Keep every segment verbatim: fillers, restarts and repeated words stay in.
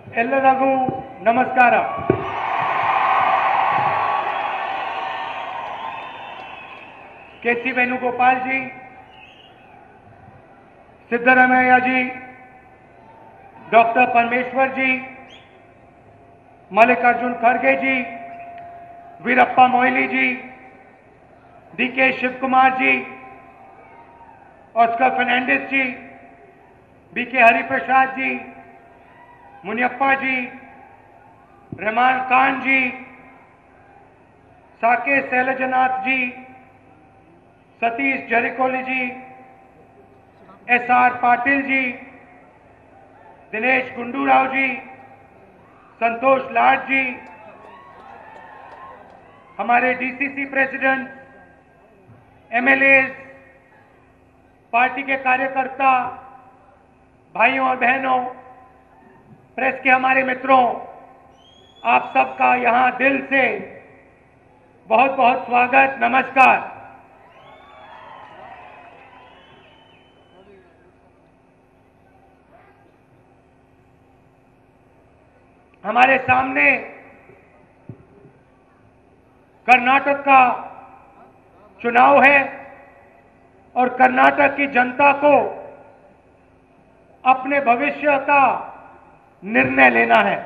ಎಲ್ಲರಿಗೂ ನಮಸ್ಕಾರ. K C Venugopal ji, Siddaramaiah ji, doctor Parameshwara ji, Mallikarjun खड़गे ji, Veerappa Moily ji, D K Shivakumar ji, Oscar Fernandes ji, B K Hariprasad ji, Muniyappa ji, Rahman Khan ji, Saket Shailajanath ji, Satish Jarkiholi ji, S R Patil ji, Dinesh Gundurao ji, Santosh Lad ji, हमारे D C C president, M L A, party के कार्यकर्ता, भाइयों और बहनों, प्रेस के हमारे मित्रों, आप सबका यहां दिल से बहुत बहुत स्वागत, नमस्कार। हमारे सामने कर्नाटक का चुनाव है और कर्नाटक की जनता को अपने भविष्य का निर्णय लेना है।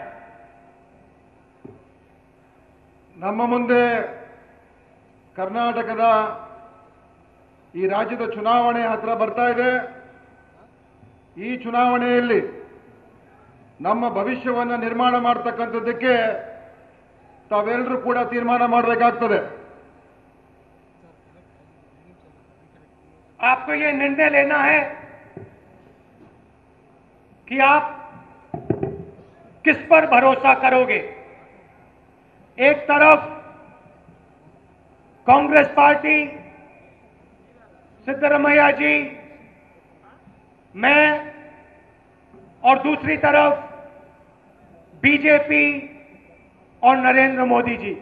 ನಮ್ಮ ಮುಂದೆ ಕರ್ನಾಟಕದ ಈ ರಾಜ್ಯದ ಚುನಾವಣೆ ಹತ್ರ ಬರ್ತಾ ಇದೆ. ಈ ಚುನಾವಣೆಯಲ್ಲಿ ನಮ್ಮ ಭವಿಷ್ಯವನ್ನು ನಿರ್ಮಾಣ ಮಾಡತಕ್ಕಂಥದ್ದಕ್ಕೆ ತಾವೆಲ್ಲರೂ ಕೂಡ ತೀರ್ಮಾನ ಮಾಡಬೇಕಾಗ್ತದೆ. आपको ये निर्णय लेना है कि आप किस पर भरोसा करोगे। एक तरफ कांग्रेस पार्टी, सिद्धरामैया जी, मैं, और दूसरी तरफ बीजेपी और नरेंद्र मोदी जी।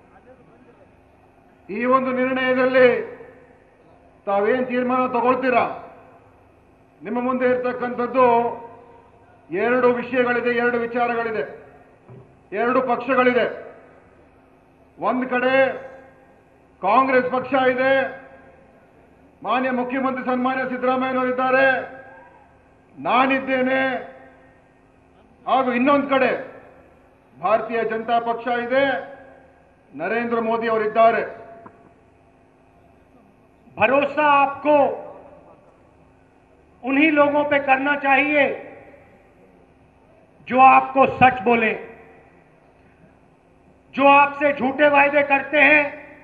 ಈ ಒಂದು ನಿರ್ಣಯದಲ್ಲಿ ತಾವೇನು ತೀರ್ಮಾನ ತಗೊಳ್ತೀರಾ? ನಿಮ್ಮ ಮುಂದೆ ಇರತಕ್ಕಂಥದ್ದು ಎರಡು ವಿಷಯಗಳಿದೆ, ಎರಡು ವಿಚಾರಗಳಿದೆ, ಎರಡು ಪಕ್ಷಗಳಿದೆ. ಒಂದು ಕಡೆ ಕಾಂಗ್ರೆಸ್ ಪಕ್ಷ ಇದೆ, ಮಾನ್ಯ ಮುಖ್ಯಮಂತ್ರಿ ಸನ್ಮಾನ್ಯ ಸಿದ್ದರಾಮಯ್ಯನವರಿದ್ದಾರೆ, ನಾನಿದ್ದೇನೆ. ಹಾಗೂ ಇನ್ನೊಂದು ಕಡೆ ಭಾರತೀಯ ಜನತಾ ಪಕ್ಷ ಇದೆ, ನರೇಂದ್ರ ಮೋದಿ ಅವರಿದ್ದಾರೆ. भरोसा आपको उन्हीं लोगों पे करना चाहिए जो आपको सच बोले, जो आपसे झूठे वायदे करते हैं,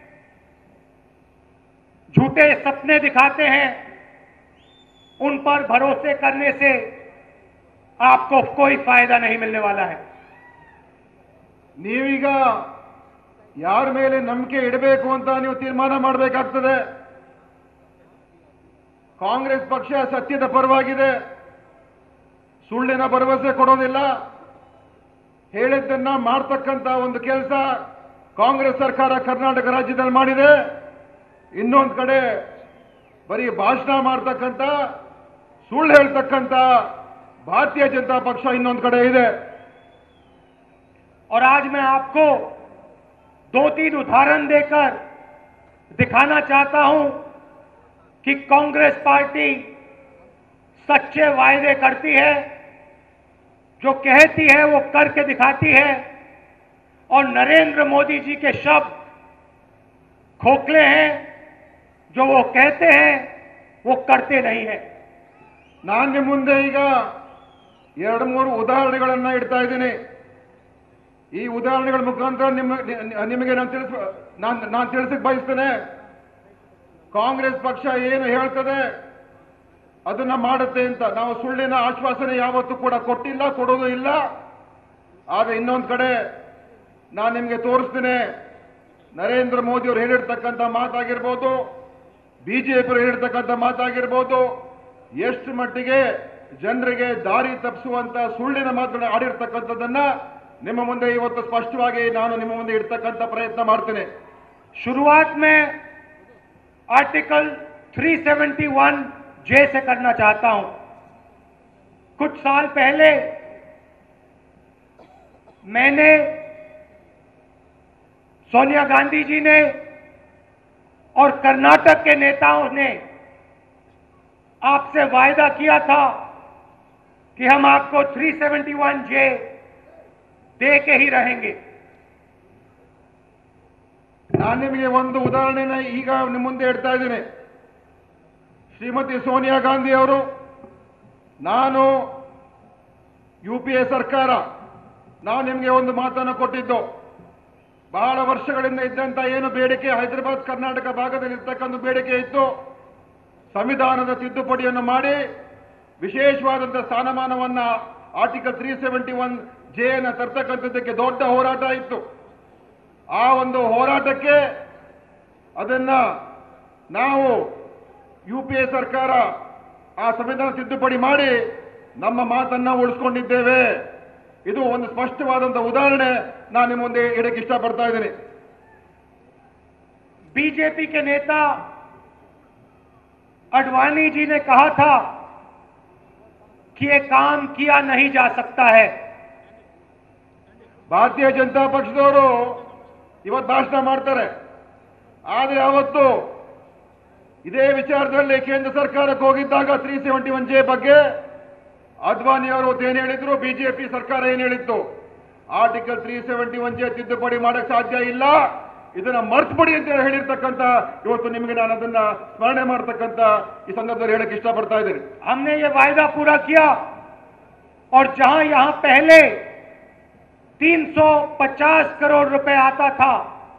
झूठे सपने दिखाते हैं। उन पर भरोसे करने से आपको कोई फायदा नहीं मिलने वाला है। ನೀವೀಗ ಯಾರ ಮೇಲೆ ನಂಬಿಕೆ ಇಡಬೇಕು ಅಂತ ನೀವು ತೀರ್ಮಾನ ಮಾಡಬೇಕಾಗ್ತದೆ. ಕಾಂಗ್ರೆಸ್ ಪಕ್ಷ ಸತ್ಯದ ಪರವಾಗಿದೆ, ಸುಳ್ಳಿನ ಭರವಸೆ ಕೊಡೋದಿಲ್ಲ, ಹೇಳಿದ್ದನ್ನ ಮಾಡ್ತಕ್ಕಂಥ ಒಂದು ಕೆಲಸ ಕಾಂಗ್ರೆಸ್ ಸರ್ಕಾರ ಕರ್ನಾಟಕ ರಾಜ್ಯದಲ್ಲಿ ಮಾಡಿದೆ. ಇನ್ನೊಂದು ಕಡೆ ಬರೀ ಭಾಷಣ ಮಾಡ್ತಕ್ಕಂಥ, ಸುಳ್ಳು ಹೇಳ್ತಕ್ಕಂಥ ಭಾರತೀಯ ಜನತಾ ಪಕ್ಷ ಇನ್ನೊಂದು ಕಡೆ ಇದೆ. और आज मैं आपको दो तीन उदाहरण देकर दिखाना चाहता हूं कि कांग्रेस पार्टी सच्चे वायदे करती है, जो कहती है वो करके दिखाती है, और नरेंद्र मोदी जी के शब्द खोखले हैं, जो वो कहते हैं वो करते नहीं है। ನಾನು ನಿಮ್ಮ ಮುಂದೆ ಈಗ ಎರಡು ಮೂರು ಉದಾಹರಣೆಗಳನ್ನು ಇಡ್ತಾ ಇದ್ದೀನಿ. ಈ ಉದಾಹರಣೆಗಳ ಮುಖಾಂತರ ನಿಮ್ಮ ನಿಮಗೆ ನಾನು ತಿಳಿಸ ನಾನು ನಾನು ತಿಳಿಸಕ್ಕೆ ಬಯಸ್ತೇನೆ. ಕಾಂಗ್ರೆಸ್ ಪಕ್ಷ ಏನು ಹೇಳ್ತದೆ ಅದನ್ನ ಮಾಡುತ್ತೆ ಅಂತ. ನಾವು ಸುಳ್ಳಿನ ಆಶ್ವಾಸನೆ ಯಾವತ್ತೂ ಕೂಡ ಕೊಟ್ಟಿಲ್ಲ, ಕೊಡೋದು ಇಲ್ಲ. ಆದರೆ ಇನ್ನೊಂದು ಕಡೆ ನಾನು ನಿಮಗೆ ತೋರಿಸ್ತೇನೆ, ನರೇಂದ್ರ ಮೋದಿ ಅವರು ಹೇಳಿರ್ತಕ್ಕಂಥ ಮಾತಾಗಿರ್ಬೋದು, ಬಿಜೆಪಿ ಅವರು ಹೇಳಿರ್ತಕ್ಕಂಥ ಮಾತಾಗಿರ್ಬೋದು, ಎಷ್ಟು ಮಟ್ಟಿಗೆ ಜನರಿಗೆ ದಾರಿ ತಪ್ಪಿಸುವಂತ ಸುಳ್ಳಿನ ಮಾತುಗಳನ್ನು ಆಡಿರ್ತಕ್ಕಂಥದ್ದನ್ನ ನಿಮ್ಮ ಮುಂದೆ ಇವತ್ತು ಸ್ಪಷ್ಟವಾಗಿ ನಾನು ನಿಮ್ಮ ಮುಂದೆ ಇಡ್ತಕ್ಕಂಥ ಪ್ರಯತ್ನ ಮಾಡ್ತೇನೆ. शुरुआत में आर्टिकल तीन सौ इकहत्तर जे से करना चाहता हूं। कुछ साल पहले मैंने, सोनिया गांधी जी ने और कर्नाटक के नेताओं ने आपसे वायदा किया था कि हम आपको तीन सौ इकहत्तर जे दे के ही रहेंगे। ನಾನು ನಿಮಗೆ ಒಂದು ಉದಾಹರಣೆನ ಈಗ ನಿಮ್ಮ ಮುಂದೆ ಇಡ್ತಾ ಇದ್ದೇನೆ. ಶ್ರೀಮತಿ ಸೋನಿಯಾ ಗಾಂಧಿ ಅವರು, ನಾನು ಯು ಪಿ ಎ ಸರ್ಕಾರ, ನಾವು ನಿಮಗೆ ಒಂದು ಮಾತನ್ನು ಕೊಟ್ಟಿದ್ದು, ಬಹಳ ವರ್ಷಗಳಿಂದ ಇದ್ದಂತ ಏನು ಬೇಡಿಕೆ ಹೈದರಾಬಾದ್ ಕರ್ನಾಟಕ ಭಾಗದಲ್ಲಿ ಇರ್ತಕ್ಕಂಥ ಬೇಡಿಕೆ ಇತ್ತು, ಸಂವಿಧಾನದ ತಿದ್ದುಪಡಿಯನ್ನು ಮಾಡಿ ವಿಶೇಷವಾದಂತಹ ಸ್ಥಾನಮಾನವನ್ನ article three seventy one J ಅನ್ನು ತರ್ತಕ್ಕಂಥದ್ದಕ್ಕೆ ದೊಡ್ಡ ಹೋರಾಟ ಇತ್ತು. ಆ ಒಂದು ಹೋರಾಟಕ್ಕೆ ಅದನ್ನ ನಾವು ಯು ಪಿ ಎ ಸರ್ಕಾರ ಆ ಸಂವಿಧಾನ ತಿದ್ದುಪಡಿ ಮಾಡಿ ನಮ್ಮ ಮಾತನ್ನ ಉಳಿಸ್ಕೊಂಡಿದ್ದೇವೆ. ಇದು ಒಂದು ಸ್ಪಷ್ಟವಾದಂತಹ ಉದಾಹರಣೆ ನಾನು ನಿಮ್ಮ ಮುಂದೆ ಇಡಕ್ಕೆ ಇಷ್ಟಪಡ್ತಾ ಇದ್ದೀನಿ. बीजेपी के नेता अडवाणी जी ने कहा था कि ये काम किया नहीं जा सकता है. ಭಾರತೀಯ ಜನತಾ ಪಕ್ಷದವರು ಇವತ್ತು ಭಾಷಣ ಮಾಡ್ತಾರೆ, ಆದರೆ ಅವತ್ತು ಇದೇ ವಿಚಾರದಲ್ಲಿ ಕೇಂದ್ರ ಸರ್ಕಾರಕ್ಕೆ ಹೋಗಿದ್ದಾಗ ತ್ರೀ ಸೆವೆಂಟಿ ಒನ್ ಜೆ ಬಗ್ಗೆ ಅದ್ವಾನಿ ಅವರು ಏನು ಹೇಳಿದ್ರು, ಬಿಜೆಪಿ ಸರ್ಕಾರ ಏನು ಹೇಳಿತ್ತು, article three seventy one J ತಿದ್ದುಪಡಿ ಮಾಡಕ್ಕೆ ಸಾಧ್ಯ ಇಲ್ಲ, ಇದನ್ನ ಮರ್ತ್ಬಿಡಿ ಅಂತ ಹೇಳಿರ್ತಕ್ಕಂಥ ಇವತ್ತು ನಿಮಗೆ ನಾನು ಅದನ್ನ ಸ್ಮರಣೆ ಮಾಡತಕ್ಕಂಥ ಈ ಸಂದರ್ಭದಲ್ಲಿ ಹೇಳಕ್ಕೆ ಇಷ್ಟಪಡ್ತಾ ಇದ್ದೀನಿ. हमने ये वायदा पूरा किया और जहां यहां पहले तीन सौ पचास करोड़ रुपए आता था,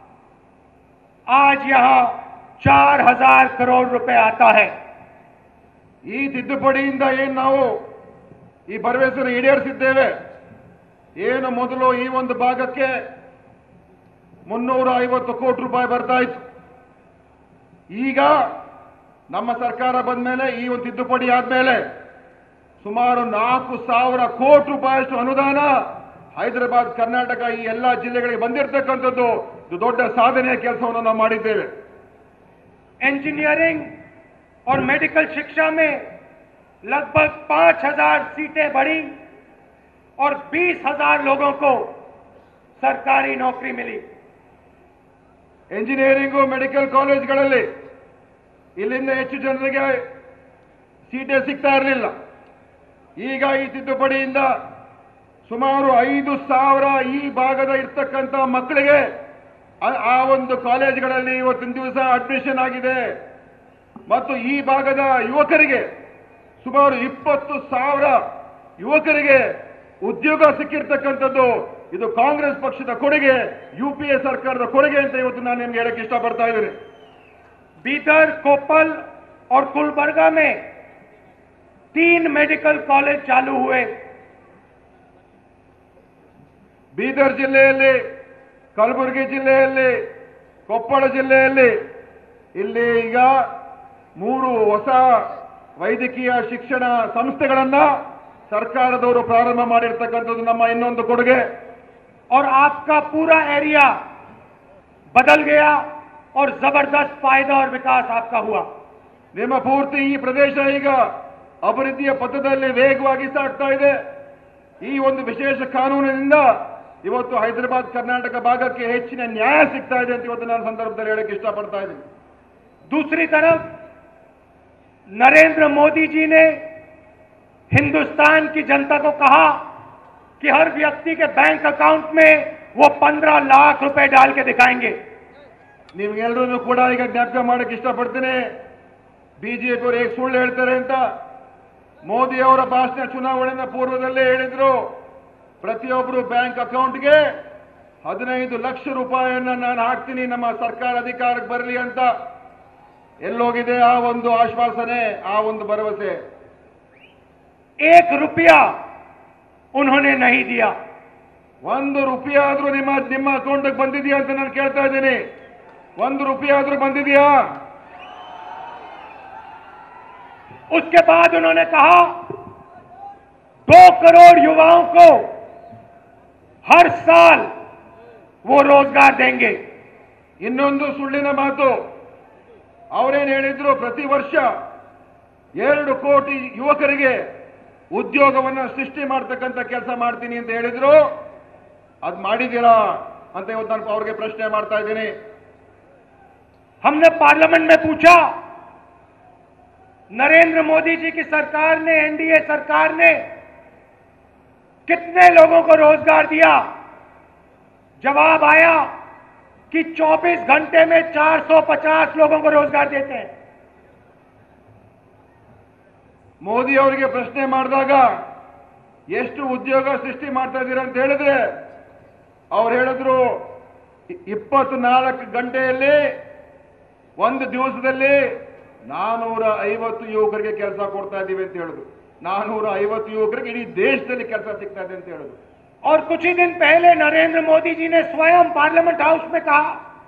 आज यहां चार हजार करोड़ रुपए आता है. ಈ ತಿದ್ದುಪಡಿಯಿಂದ ಏನು ನಾವು ಈ ಭರವಸೆಯನ್ನು ಈಡೇರಿಸಿದ್ದೇವೆ. ಏನು ಮೊದಲು ಈ ಒಂದು ಭಾಗಕ್ಕೆ ಮುನ್ನೂರ ಐವತ್ತು ಕೋಟಿ ರೂಪಾಯಿ ಬರ್ತಾ ಇತ್ತು, ಈಗ ನಮ್ಮ ಸರ್ಕಾರ ಬಂದ ಮೇಲೆ ಈ ಒಂದು ತಿದ್ದುಪಡಿ ಆದ್ಮೇಲೆ ಸುಮಾರು ನಾಲ್ಕು ಸಾವಿರ ಕೋಟಿ ರೂಪಾಯಿಯಷ್ಟು ಅನುದಾನ ಹೈದರಾಬಾದ್ ಕರ್ನಾಟಕ ಈ ಎಲ್ಲಾ ಜಿಲ್ಲೆಗಳಿಗೆ ಬಂದಿರತಕ್ಕಂಥದ್ದು ಇದು ದೊಡ್ಡ ಸಾಧನೆಯ ಕೆಲಸವನ್ನು ನಾವು ಮಾಡಿದ್ದೇವೆ. इंजीनियरिंग और मेडिकल शिक्षा में लगभग पांच हजार सीटें बढ़ी और बीस हजार लोगों को सरकारी नौकरी मिली. ಎಂಜಿನಿಯರಿಂಗು ಮೆಡಿಕಲ್ ಕಾಲೇಜ್ಗಳಲ್ಲಿ ಇಲ್ಲಿಂದ ಹೆಚ್ಚು ಜನರಿಗೆ ಸೀಟೇ ಸಿಗ್ತಾ ಇರಲಿಲ್ಲ. ಈಗ ಈ ತಿದ್ದುಪಡಿಯಿಂದ ಸುಮಾರು ಐದು ಸಾವಿರ ಈ ಭಾಗದ ಇರ್ತಕ್ಕಂಥ ಮಕ್ಕಳಿಗೆ ಆ ಒಂದು ಕಾಲೇಜ್ಗಳಲ್ಲಿ ಇವತ್ತಿನ ದಿವಸ ಅಡ್ಮಿಷನ್ ಆಗಿದೆ. ಮತ್ತು ಈ ಭಾಗದ ಯುವಕರಿಗೆ ಸುಮಾರು ಇಪ್ಪತ್ತು ಸಾವಿರ ಯುವಕರಿಗೆ ಉದ್ಯೋಗ ಸಿಕ್ಕಿರ್ತಕ್ಕಂಥದ್ದು ಇದು ಕಾಂಗ್ರೆಸ್ ಪಕ್ಷದ ಕೊಡುಗೆ, ಯು ಪಿ ಎ ಸರ್ಕಾರದ ಕೊಡುಗೆ ಅಂತ ಇವತ್ತು ನಾನು ನಿಮ್ಗೆ ಹೇಳಕ್ಕೆ ಇಷ್ಟಪಡ್ತಾ ಇದ್ದೀನಿ. बीदर, कोपल और गुलबर्गा में तीन मेडिकल कॉलेज चालू हुए. ಬೀದರ್ ಜಿಲ್ಲೆಯಲ್ಲಿ, ಕಲಬುರಗಿ ಜಿಲ್ಲೆಯಲ್ಲಿ, ಕೊಪ್ಪಳ ಜಿಲ್ಲೆಯಲ್ಲಿ ಇಲ್ಲಿ ಈಗ ಮೂರು ಹೊಸ ವೈದ್ಯಕೀಯ ಶಿಕ್ಷಣ ಸಂಸ್ಥೆಗಳನ್ನ ಸರ್ಕಾರದವರು ಪ್ರಾರಂಭ ಮಾಡಿರ್ತಕ್ಕಂಥದ್ದು ನಮ್ಮ ಇನ್ನೊಂದು ಕೊಡುಗೆ. और आपका पूरा एरिया बदल गया और जबरदस्त फायदा और विकास आपका हुआ. ನಿಮ್ಮ ಪೂರ್ತಿ ಈ ಪ್ರದೇಶ ಈಗ ಅಭಿವೃದ್ಧಿಯ ಪಥದಲ್ಲಿ ವೇಗವಾಗಿ ಸಾಗ್ತಾ ಇದೆ. ಈ ಒಂದು ವಿಶೇಷ ಕಾನೂನಿನಿಂದ ಇವತ್ತು ಹೈದರಾಬಾದ್ ಕರ್ನಾಟಕ ಭಾಗಕ್ಕೆ ಹೆಚ್ಚಿನ ನ್ಯಾಯ ಸಿಗ್ತಾ ಇದೆ ಅಂತ ಇವತ್ತು ನಾನು ಸಂದರ್ಭದಲ್ಲಿ ಹೇಳಕ್ಕೆ ಇಷ್ಟಪಡ್ತಾ ಇದ್ದೀನಿ. दूसरी तरफ नरेंद्र मोदी जी ने हिंदुस्तान की जनता को कहा कि हर व्यक्ति के बैंक अकाउंट में वो पंद्रह लाख रुपए डाल के दिखाएंगे. ನಿಮ್ಗೆಲ್ಲರೂ ಕೂಡ ಈಗ ಜ್ಞಾಪಕ ಮಾಡಕ್ಕೆ ಇಷ್ಟಪಡ್ತೀನಿ, ಬಿಜೆಪಿ ಅವರು ಹೇಗೆ ಸುಳ್ಳು ಹೇಳ್ತಾರೆ ಅಂತ. ಮೋದಿ ಅವರ ಭಾಷಣ ಚುನಾವಣೆಯ ಪೂರ್ವದಲ್ಲೇ ಹೇಳಿದ್ರು, ಪ್ರತಿಯೊಬ್ಬರು ಬ್ಯಾಂಕ್ ಅಕೌಂಟ್ಗೆ ಹದಿನೈದು ಲಕ್ಷ ರೂಪಾಯಿಯನ್ನ ನಾನು ಹಾಕ್ತೀನಿ ನಮ್ಮ ಸರ್ಕಾರ ಅಧಿಕಾರಕ್ಕೆ ಬರಲಿ ಅಂತ. ಎಲ್ಲೋಗಿದೆ ಆ ಒಂದು ಆಶ್ವಾಸನೆ, ಆ ಒಂದು ಭರವಸೆ? एक रुपया उन्होंने नहीं दिया. ಒಂದು ರೂಪಾಯಿ ಆದ್ರೂ ನಿಮ್ಮ ನಿಮ್ಮ ಅಕೌಂಟ್ಗೆ ಬಂದಿದೆಯಾ ಅಂತ ನಾನು ಕೇಳ್ತಾ ಇದ್ದೀನಿ. ಒಂದು ರೂಪಾಯಿ ಆದ್ರೂ ಬಂದಿದೆಯಾ? उसके बाद उन्होंने कहा दो करोड़ युवाओं को हर साल वो रोजगार देंगे. ಇನ್ನೊಂದು ಸುಳ್ಳಿನ ಮಾತು, ಅವರೇನು ಹೇಳಿದ್ರು, ಪ್ರತಿ ವರ್ಷ ಎರಡು ಕೋಟಿ ಯುವಕರಿಗೆ ಉದ್ಯೋಗವನ್ನು ಸೃಷ್ಟಿ ಮಾಡತಕ್ಕಂಥ ಕೆಲಸ ಮಾಡ್ತೀನಿ ಅಂತ ಹೇಳಿದ್ರು. ಅದು ಮಾಡಿದ್ದೀರಾ ಅಂತ ಇವತ್ತು ನಾನು ಅವ್ರಿಗೆ ಪ್ರಶ್ನೆ ಮಾಡ್ತಾ ಇದ್ದೀನಿ. हमने पार्लियामेंट में पूछा, नरेंद्र मोदी जी की सरकार ने, एनडीए सरकार ने कितने लोगों को रोजगार दिया? जवाब आया कि चौबीस घंटे में चार सौ पचास लोगों को रोजगार देते हैं. ಮೋದಿ ಅವರಿಗೆ ಪ್ರಶ್ನೆ ಮಾಡಿದಾಗ ಎಷ್ಟು ಉದ್ಯೋಗ ಸೃಷ್ಟಿ ಮಾಡ್ತಾ ಇದ್ದೀರಾ ಅಂತ ಹೇಳಿದ್ರೆ ಅವ್ರು ಹೇಳಿದ್ರು ಇಪ್ಪತ್ನಾಲ್ಕು ಗಂಟೆಯಲ್ಲಿ ಒಂದು ದಿವಸದಲ್ಲಿ ನಾನೂರ ಐವತ್ತು ಯುವಕರಿಗೆ ಕೆಲಸ ಕೊಡ್ತಾ ಇದ್ದೀವಿ ಅಂತ ಹೇಳಿದ್ರು. ನಾನೂರ ಐವತ್ತು ಯುವಕರಿಗೆ ಇಡೀ ದೇಶದಲ್ಲಿ ಕೆಲಸ ಸಿಗ್ತಾ ಇದೆ ಅಂತ ಹೇಳಿದ್ರು. और कुछ ही दिन पहले नरेंद्र मोदी जी ने स्वयं पार्लियामेंट हाउस में कहा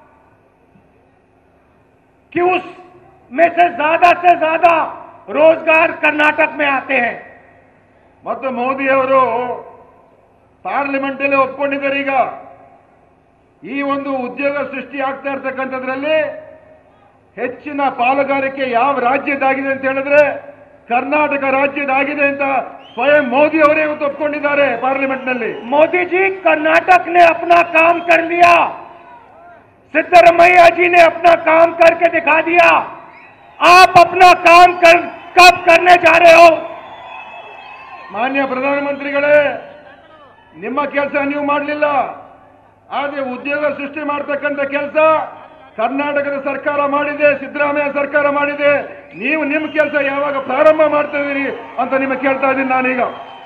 कि उस में से ज्यादा से ज्यादा रोजगार कर्नाटक में आते हैं. ಮತ್ತು ಮೋದಿ ಅವರು ಪಾರ್ಲಿಮೆಂಟ್ ಅಲ್ಲಿ ಒಪ್ಪಿಕೊಂಡಿದ್ದಾರೆ. ಈಗ ಈ ಒಂದು ಉದ್ಯೋಗ ಸೃಷ್ಟಿ ಆಗ್ತಾ ಇರ್ತಕ್ಕಂಥದ್ರಲ್ಲಿ ಹೆಚ್ಚಿನ ಪಾಲುಗಾರಿಕೆ ಯಾವ ರಾಜ್ಯದಾಗಿದೆ ಅಂತ ಹೇಳಿದ್ರೆ ಕರ್ನಾಟಕ ರಾಜ್ಯದಾಗಿದೆ ಅಂತ ಸ್ವಯಂ ಮೋದಿ ಅವರೇ ಇವತ್ತು ಒಪ್ಪಿಕೊಂಡಿದ್ದಾರೆ ಪಾರ್ಲಿಮೆಂಟ್ ನಲ್ಲಿ. मोदी जी, कर्नाटक ने अपना काम कर लिया, सिद्धरमैया जी ने अपना काम करके दिखा दिया. आप अपना काम कर कब करने जा रहे हो? ಮಾನ್ಯ ಪ್ರಧಾನಮಂತ್ರಿಗಳೇ, ನಿಮ್ಮ ಕೆಲಸ ನೀವು ಮಾಡಲಿಲ್ಲ, ಆದರೆ ಉದ್ಯೋಗ ಸೃಷ್ಟಿ ಮಾಡತಕ್ಕಂಥ ಕೆಲಸ ಕರ್ನಾಟಕದ ಸರ್ಕಾರ ಮಾಡಿದೆ, ಸಿದ್ದರಾಮಯ್ಯ ಸರ್ಕಾರ ಮಾಡಿದೆ. ನೀವು ನಿಮ್ಮ ಕೆಲಸ ಯಾವಾಗ ಪ್ರಾರಂಭ ಮಾಡ್ತಾ ಇದ್ದೀರಿ ಅಂತ ನಿಮಗೆ ಕೇಳ್ತಾ ಇದ್ದೀನಿ ನಾನೀಗ.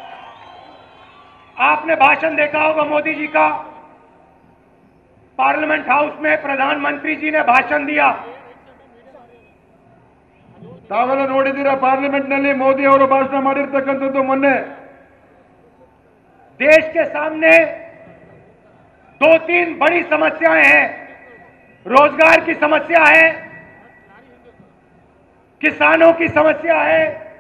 आपने भाषण देखा होगा मोदी जी का, पार्लियामेंट हाउस में प्रधानमंत्री जी ने भाषण दिया. ತಾವೆಲ್ಲ ನೋಡಿದ್ದೀರಾ ಪಾರ್ಲಿಮೆಂಟ್ ನಲ್ಲಿ ಮೋದಿ ಅವರು ಭಾಷಣ ಮಾಡಿರ್ತಕ್ಕಂಥದ್ದು. ಮೊನ್ನೆ देश के सामने दो तीन बड़ी समस्याएं हैं. रोजगार की समस्या है, किसानों की समस्या है.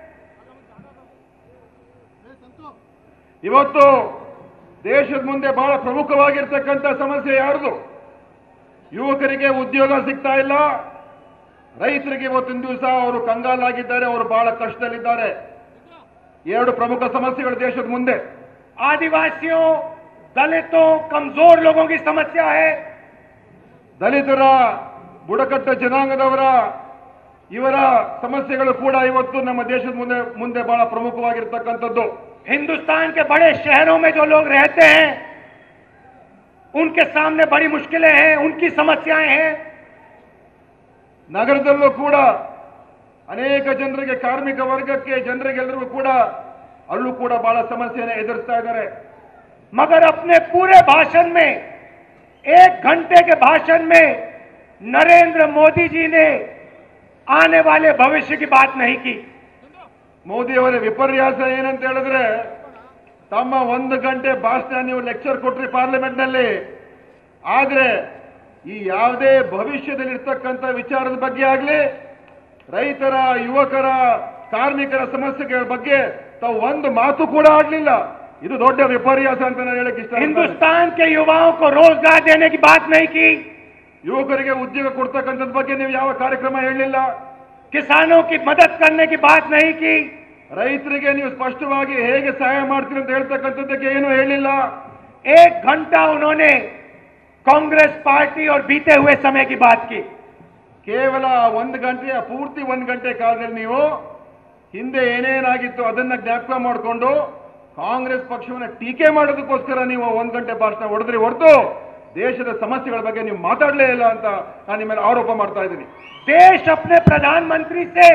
ಇವತ್ತು ದೇಶದ ಮುಂದೆ ಬಹಳ ಪ್ರಮುಖವಾಗಿರ್ತಕ್ಕಂಥ ಸಮಸ್ಯೆ ಯಾರ್ದು? ಯುವಕರಿಗೆ ಉದ್ಯೋಗ ಸಿಗ್ತಾ ಇಲ್ಲ, ರೈತರಿಗೆ ಇವತ್ತಿನ ದಿವಸ ಅವರು ಕಂಗಾಲಾಗಿದ್ದಾರೆ, ಅವರು ಬಹಳ ಕಷ್ಟದಲ್ಲಿದ್ದಾರೆ. ಎರಡು ಪ್ರಮುಖ ಸಮಸ್ಯೆಗಳು ದೇಶದ ಮುಂದೆ. आदिवासियों, दलितों, कमजोर लोगों की समस्या है. ದಲಿತರ, ಬುಡಕಟ್ಟು ಜನಾಂಗದವರ ಇವರ ಸಮಸ್ಯೆಗಳು ಕೂಡ ಇವತ್ತು ನಮ್ಮ ದೇಶದ ಮುಂದೆ ಮುಂದೆ ಬಹಳ ಪ್ರಮುಖವಾಗಿರ್ತಕ್ಕಂಥದ್ದು. हिंदुस्तान के बड़े शहरों में जो लोग रहते हैं उनके सामने बड़ी मुश्किलें हैं, उनकी समस्याएं हैं. ನಗರದಲ್ಲೂ ಕೂಡ ಅನೇಕ ಜನರಿಗೆ, ಕಾರ್ಮಿಕ ವರ್ಗಕ್ಕೆ ಜನರಿಗೆಲ್ಲರಿಗೂ ಕೂಡ ಅಲ್ಲೂ ಕೂಡ ಬಹಳ ಸಮಸ್ಯೆಯನ್ನು ಎದುರಿಸ್ತಾ ಇದ್ದಾರೆ. मगर अपने पूरे भाषण में, एक घंटे के भाषण में नरेंद्र मोदी जी ने आने वाले भविष्य की बात नहीं की. ಮೋದಿ ಅವರ ವಿಪರ್ಯಾಸ ಏನಂತ ಹೇಳಿದ್ರೆ, ತಮ್ಮ ಒಂದು ಗಂಟೆ ಭಾಷಣ ನೀವು ಲೆಕ್ಚರ್ ಕೊಟ್ರಿ ಪಾರ್ಲಿಮೆಂಟ್ ನಲ್ಲಿ, ಆದ್ರೆ ಈ ಯಾವುದೇ ಭವಿಷ್ಯದಲ್ಲಿ ಇರ್ತಕ್ಕಂಥ ವಿಚಾರದ ಬಗ್ಗೆ ಆಗಲಿ, ರೈತರ, ಯುವಕರ, ಕಾರ್ಮಿಕರ ಸಮಸ್ಯೆಗಳ ಬಗ್ಗೆ ತಾವು ಒಂದು ಮಾತು ಕೂಡ ಆಡಲಿಲ್ಲ. ಇದು ದೊಡ್ಡ ವಿಪರ್ಯಾಸ ಅಂತ ನಾನು ಹೇಳಕ್ಕೆ ಇಷ್ಟ. हिंदुस्तान के युवाओं को रोजगार देने की बात नहीं की. ಯುವಕರಿಗೆ ಉದ್ಯೋಗ ಕೊಡ್ತಕ್ಕಂಥದ್ ಬಗ್ಗೆ ನೀವು ಯಾವ ಕಾರ್ಯಕ್ರಮ ಹೇಳಲಿಲ್ಲ. किसानों की मदद करने की बात नहीं की. ರೈತರಿಗೆ ನೀವು ಸ್ಪಷ್ಟವಾಗಿ ಹೇಗೆ ಸಹಾಯ ಮಾಡ್ತೀರಿ ಅಂತ ಹೇಳ್ತಕ್ಕಂಥದ್ದಕ್ಕೆ ಏನು ಹೇಳಿಲ್ಲ. एक घंटा उन्होंने कांग्रेस पार्टी और बीते हुए समय की बात की. ಕೇವಲ ಒಂದು ಗಂಟೆಯ ಪೂರ್ತಿ ಒಂದು ಗಂಟೆ ಕಾಲದಲ್ಲಿ ನೀವು ಹಿಂದೆ ಏನೇನಾಗಿತ್ತು ಅದನ್ನ ಜ್ಞಾಪಕ ಮಾಡಿಕೊಂಡು ಕಾಂಗ್ರೆಸ್ ಪಕ್ಷವನ್ನ ಟೀಕೆ ಮಾಡೋದಕ್ಕೋಸ್ಕರ ನೀವು ಒಂದು ಗಂಟೆ ಭಾಷಣ ಹೊಡೆದ್ರಿ ಹೊರತು ದೇಶದ ಸಮಸ್ಯೆಗಳ ಬಗ್ಗೆ ನೀವು ಮಾತಾಡಲೇ ಇಲ್ಲ ಅಂತ ನಾನು ನಿಮ್ಮ ಮೇಲೆ ಆರೋಪ ಮಾಡ್ತಾ ಇದ್ದೀನಿ. देश अपने प्रधानमंत्री से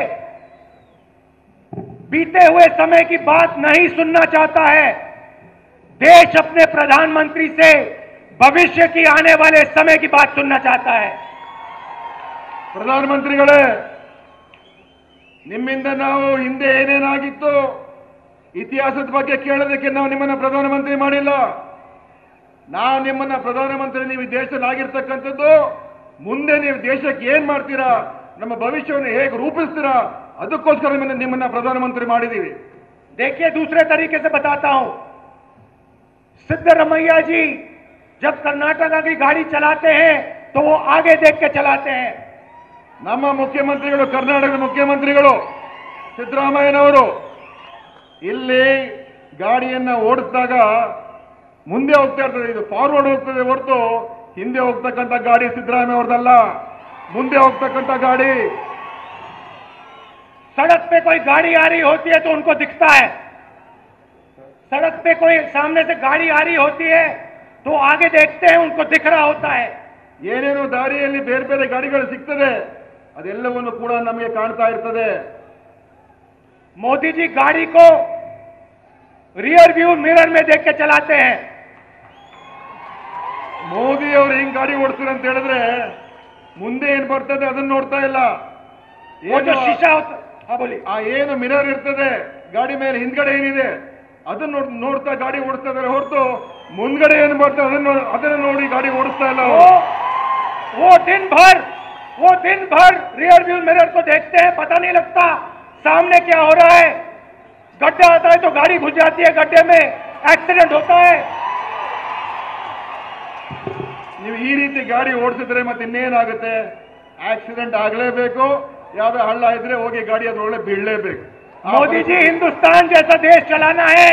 बीते हुए समय की बात नहीं सुनना चाहता है. देश अपने प्रधानमंत्री से भविष्य की, आने वाले समय की बात सुनना चाहता है. ಪ್ರಧಾನಮಂತ್ರಿಗಳೇ, ನಿಮ್ಮಿಂದ ನಾವು ಹಿಂದೆ ಏನೇನಾಗಿತ್ತು ಇತಿಹಾಸದ ಬಗ್ಗೆ ಕೇಳೋದಕ್ಕೆ ನಾವು ನಿಮ್ಮನ್ನ ಪ್ರಧಾನಮಂತ್ರಿ ಮಾಡಿಲ್ಲ. ನಾವು ನಿಮ್ಮನ್ನ ಪ್ರಧಾನಮಂತ್ರಿ, ನೀವು ದೇಶದಲ್ಲಿ ಆಗಿರ್ತಕ್ಕಂಥದ್ದು ಮುಂದೆ ನೀವು ದೇಶಕ್ಕೆ ಏನ್ ಮಾಡ್ತೀರಾ, ನಮ್ಮ ಭವಿಷ್ಯವನ್ನು ಹೇಗೆ ರೂಪಿಸ್ತೀರಾ, ಅದಕ್ಕೋಸ್ಕರ ನಿಮ್ಮನ್ನ ನಿಮ್ಮನ್ನ ಪ್ರಧಾನಮಂತ್ರಿ ಮಾಡಿದೀವಿ. देखिए, दूसरे तरीके से बताता हूं. सिद्धरमैया जी जब कर्नाटक की गाड़ी चलाते हैं तो वो आगे देख के चलाते हैं. ನಮ್ಮ ಮುಖ್ಯಮಂತ್ರಿಗಳು, ಕರ್ನಾಟಕದ ಮುಖ್ಯಮಂತ್ರಿಗಳು ಸಿದ್ದರಾಮಯ್ಯನವರು ಇಲ್ಲಿ ಗಾಡಿಯನ್ನ ಓಡಿಸಿದಾಗ ಮುಂದೆ ಹೋಗ್ತಾ ಇರ್ತದೆ. ಇದು ಫಾರ್ವರ್ಡ್ ಹೋಗ್ತದೆ ಹೊರತು ಹಿಂದೆ ಹೋಗ್ತಕ್ಕಂಥ ಗಾಡಿ ಸಿದ್ದರಾಮಯ್ಯ ಅವ್ರದಲ್ಲ, ಮುಂದೆ ಹೋಗ್ತಕ್ಕಂಥ ಗಾಡಿ. सड़क पे कोई गाड़ी आ रही होती है तो उनको दिखता है, सड़क पे कोई सामने से गाड़ी आ रही होती है तो आगे देखते हैं, उनको दिख रहा होता है. ಏನೇನು ದಾರಿಯಲ್ಲಿ ಬೇರೆ ಬೇರೆ ಗಾಡಿಗಳು ಸಿಗ್ತದೆ ಅದೆಲ್ಲವನ್ನು ಕೂಡ ನಮಗೆ ಕಾಣ್ತಾ ಇರ್ತದೆ. मोदी जी गाड़ी को रियर व्यू मिरर में देख के चलाते हैं. ಮೋದಿ ಅವರು ಹಿಂಗ್ ಗಾಡಿ ಓಡಿಸ್ತಾರೆ ಅಂತ ಹೇಳಿದ್ರೆ ಮುಂದೆ ಏನ್ ಬರ್ತದೆ ಅದನ್ನ ನೋಡ್ತಾ ಇಲ್ಲ. वो जो शीशा होता, हाँ बोली, ಆ ಏನು ಮಿರರ್ ಇರ್ತದೆ ಗಾಡಿ ಮೇಲೆ ಹಿಂದ್ಗಡೆ ಏನಿದೆ ಅದನ್ನ ನೋಡ್ತಾ ಗಾಡಿ ಓಡಿಸ್ತಾ ಇದಾರೆ ಹೊರತು ಮುಂದ್ಗಡೆ ಏನ್ ಬರ್ತದೆ ಅದನ್ನ ಅದನ್ನ ನೋಡಿ ಗಾಡಿ ಓಡಿಸ್ತಾ ಇಲ್ಲ. वो वो दिन भर वो दिन भर रियर व्यू मिरर को देखते हैं, पता नहीं लगता सामने क्या हो रहा है. गड्ढा आता है तो गाड़ी घुस जाती है, गड्ढे में एक्सीडेंट होता है. ನೀವು ಈ ರೀತಿ ಗಾಡಿ ಓಡಿಸಿದ್ರೆ ಮತ್ತೆ ಇನ್ನೇನಾಗುತ್ತೆ? ಆಕ್ಸಿಡೆಂಟ್ ಆಗಲೇಬೇಕು, ಯಾವ್ದೋ ಹಳ್ಳ ಇದ್ರೆ ಹೋಗಿ ಗಾಡಿ ಅದ್ರೊಳಗೆ ಬೀಳಲೇಬೇಕು. मोदी जी हिंदुस्तान जैसा देश चलाना है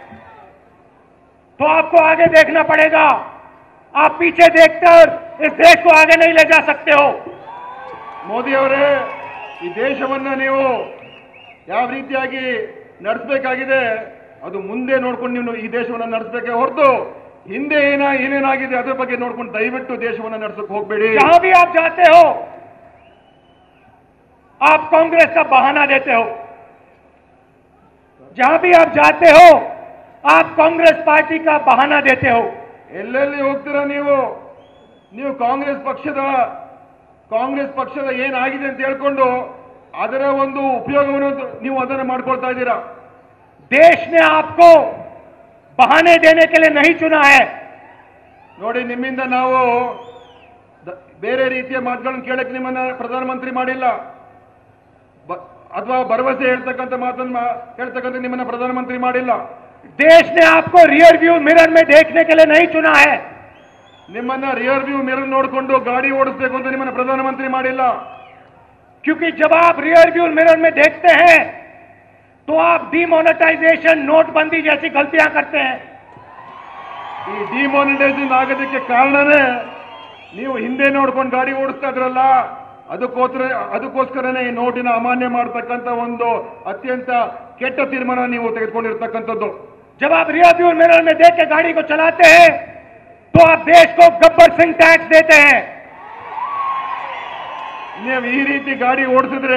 तो आपको आगे देखना पड़ेगा. आप पीछे देखकर इस देश को आगे नहीं ले जा सकते हो. ಮೋದಿ ಅವರೇ, ಈ ದೇಶವನ್ನ ನೀವು ಯಾವ ರೀತಿಯಾಗಿ ನಡೆಸಬೇಕಾಗಿದೆ ಅದು ಮುಂದೆ ನೋಡ್ಕೊಂಡು ನೀವು ಈ ದೇಶವನ್ನ ನಡೆಸಬೇಕೆ ಹೊರತು ಹಿಂದೆ ಏನ ಏನೇನಾಗಿದೆ ಅದ್ರ ಬಗ್ಗೆ ನೋಡ್ಕೊಂಡು ದಯವಿಟ್ಟು ದೇಶವನ್ನ ನಡೆಸಕ್ಕೆ ಹೋಗಬೇಡಿ. जहां भी आप जाते हो आप कांग्रेस का बहाना देते हो. जहां भी आप जाते हो आप कांग्रेस पार्टी का बहाना देते हो. ಎಲ್ಲೆಲ್ಲಿ ಹೋಗ್ತೀರಾ ನೀವು ನೀವು ಕಾಂಗ್ರೆಸ್ ಪಕ್ಷದ ಕಾಂಗ್ರೆಸ್ ಪಕ್ಷದ ಏನಾಗಿದೆ ಅಂತ ಹೇಳ್ಕೊಂಡು ಅದರ ಒಂದು ಉಪಯೋಗವನ್ನು ನೀವು ಅದನ್ನು ಮಾಡ್ಕೊಳ್ತಾ ಇದ್ದೀರಾ. देश ने आपको बहाने देने के लिए नहीं चुना है. ನೋಡಿ, ನಿಮ್ಮಿಂದ ನಾವು ಬೇರೆ ರೀತಿಯ ಮಾತುಗಳನ್ನು ಕೇಳಕ್ಕೆ ನಿಮ್ಮನ್ನ ಪ್ರಧಾನಮಂತ್ರಿ ಮಾಡಿಲ್ಲ, ಅಥವಾ ಭರವಸೆ ಹೇಳ್ತಕ್ಕಂಥ ಮಾತನ್ನ ಹೇಳ್ತಕ್ಕಂಥ ನಿಮ್ಮನ್ನ ಪ್ರಧಾನಮಂತ್ರಿ ಮಾಡಿಲ್ಲ. देश ने आपको रियर व्यू मिरर में देखने के लिए नहीं चुना है. ನಿಮ್ಮನ್ನ ರಿಯರ್ ವ್ಯೂ ಮಿರರ್ ನೋಡಿಕೊಂಡು ಗಾಡಿ ಓಡಿಸಬೇಕು ಅಂತ ನಿಮ್ಮನ್ನ ಪ್ರಧಾನಮಂತ್ರಿ ಮಾಡಿಲ್ಲ. क्योंकि जब आप रियर व्यू मिरर में देखते हैं तो आप डिमोनेटाइजेशन, नोटबंदी जैसी गलतियां करते हैं. ಈ ಡಿಮಾನಿಟೈಸೇಷನ್ ಆಗೋದಕ್ಕೆ ಕಾರಣನೇ ನೀವು ಹಿಂದೆ ನೋಡ್ಕೊಂಡು ಗಾಡಿ ಓಡಿಸ್ತಾ ಇದ್ರಲ್ಲ, ಅದಕ್ಕೋಸ್ಕರ ಅದಕ್ಕೋಸ್ಕರನೇ ಈ ನೋಟಿನ ಅಮಾನ್ಯ ಮಾಡತಕ್ಕಂಥ ಒಂದು ಅತ್ಯಂತ ಕೆಟ್ಟ ತೀರ್ಮಾನ ನೀವು ತೆಗೆದುಕೊಂಡಿರ್ತಕ್ಕಂಥದ್ದು. जब आप रियर व्यू मिरर में देख के गाड़ी को चलाते हैं तो आप देश को गब्बर सिंह टैक्स देते हैं. ನೀವು ಈ ರೀತಿ ಗಾಡಿ ಓಡಿಸಿದ್ರೆ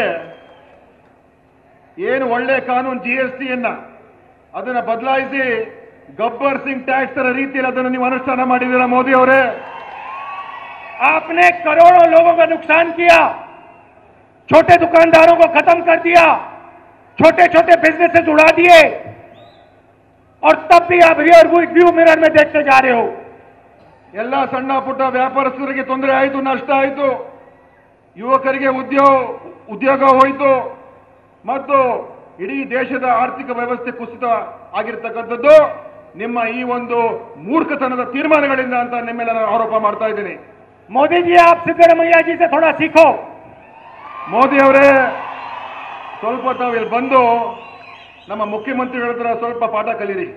ಏನು ಒಳ್ಳೆ ಕಾನೂನು ಜಿ ಎಸ್ ಟಿಯನ್ನ ಅದನ್ನ ಬದಲಾಯಿಸಿ ಗಬ್ಬರ್ ಸಿಂಗ್ ಟ್ಯಾಕ್ಸ್ ತರ ರೀತಿಯಲ್ಲಿ ಅದನ್ನು ನೀವು ಅನುಷ್ಠಾನ ಮಾಡಿದ್ದೀರಾ ಮೋದಿ ಅವರೇ. आपने करोड़ों लोगों का नुकसान किया, छोटे दुकानदारों को खत्म कर दिया, छोटे छोटे बिजनेसेस उड़ा दिए, और तब भी आप रियर व्यू मिरर में देखते जा रहे हो. ಎಲ್ಲ ಸಣ್ಣ ಪುಟ್ಟ ವ್ಯಾಪಾರಸ್ಥರಿಗೆ ತೊಂದರೆ ಆಯಿತು, ನಷ್ಟ ಆಯಿತು, ಯುವಕರಿಗೆ ಉದ್ಯೋಗ ಉದ್ಯೋಗ ಹೋಯಿತು, ಮತ್ತು ಇಡೀ ದೇಶದ ಆರ್ಥಿಕ ವ್ಯವಸ್ಥೆ ಕುಸಿತ ಆಗಿರ್ತಕ್ಕಂಥದ್ದು ನಿಮ್ಮ ಈ ಒಂದು ಮೂರ್ಖತನದ ತೀರ್ಮಾನಗಳಿಂದ ಅಂತ ನಿಮ್ಮೆಲ್ಲ ನಾನು ಆರೋಪ ಮಾಡ್ತಾ ಇದ್ದೀನಿ. मोदी जी, आप सिद्धरामैया जी से थोड़ा सीखो. ಮೋದಿ ಅವರೇ, ಸ್ವಲ್ಪ ತಾವು ಇಲ್ಲಿ ಬಂದು ನಮ್ಮ ಮುಖ್ಯಮಂತ್ರಿಗಳ ಹತ್ರ ಸ್ವಲ್ಪ ಪಾಠ ಕಲೀರಿ.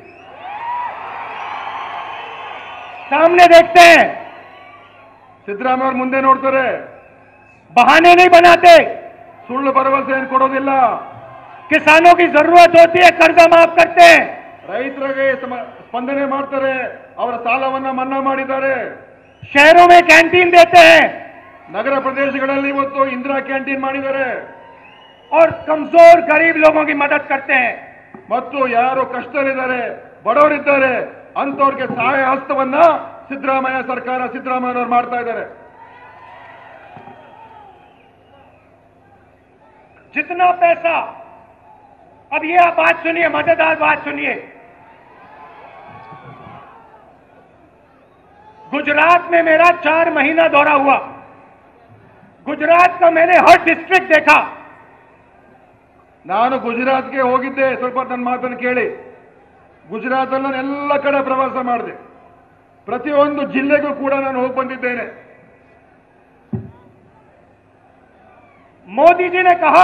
सामने देखते हैं, ಸಿದ್ದರಾಮಯ್ಯ ಅವರು ಮುಂದೆ ನೋಡ್ತಾರೆ, बहाने नहीं बनाते. ಸುಳ್ಳು ಭರವಸೆ ಏನು ಕೊಡೋದಿಲ್ಲ. किसानों की जरूरत होती है, कर्जा माफ करते हैं. ರೈತರಿಗೆ ಸ್ಪಂದನೆ ಮಾಡ್ತಾರೆ, ಅವರ ಸಾಲವನ್ನ ಮನ್ನಾ ಮಾಡಿದ್ದಾರೆ. शहरों में कैंटीन देते हैं, ನಗರ ಪ್ರದೇಶಗಳಲ್ಲಿ ಇವತ್ತು ಇಂದಿರಾ ಕ್ಯಾಂಟೀನ್ ಮಾಡಿದ್ದಾರೆ. और कमजोर गरीब लोगों की मदद करते हैं. ಮತ್ತು ಯಾರು ಕಷ್ಟದಲ್ಲಿದ್ದಾರೆ, ಬಡವರಿದ್ದಾರೆ, ಅಂತವ್ರಿಗೆ ಸಹಾಯ ಹಸ್ತವನ್ನ ಸಿದ್ದರಾಮಯ್ಯ ಸರ್ಕಾರ ಸಿದ್ದರಾಮಯ್ಯನವರು ಮಾಡ್ತಾ ಇದ್ದಾರೆ. जितना पैसा, अब ये आप बात सुनिए, मजेदार बात सुनिए. गुजरात में मेरा चार महीना दौरा हुआ. गुजरात का मैंने हर डिस्ट्रिक्ट देखा. ನಾನು ಗುಜರಾತ್ಗೆ ಹೋಗಿದ್ದೆ. ಸ್ವಲ್ಪ ನನ್ನ ಮಾತನ್ನು ಕೇಳಿ. ಗುಜರಾತ್ ಅಲ್ಲಿ ನಾನು ಎಲ್ಲ ಕಡೆ ಪ್ರವಾಸ ಮಾಡಿದೆ. ಪ್ರತಿಯೊಂದು ಜಿಲ್ಲೆಗೂ ಕೂಡ ನಾನು ಹೋಗಿ ಬಂದಿದ್ದೇನೆ. मोदी जी ने कहा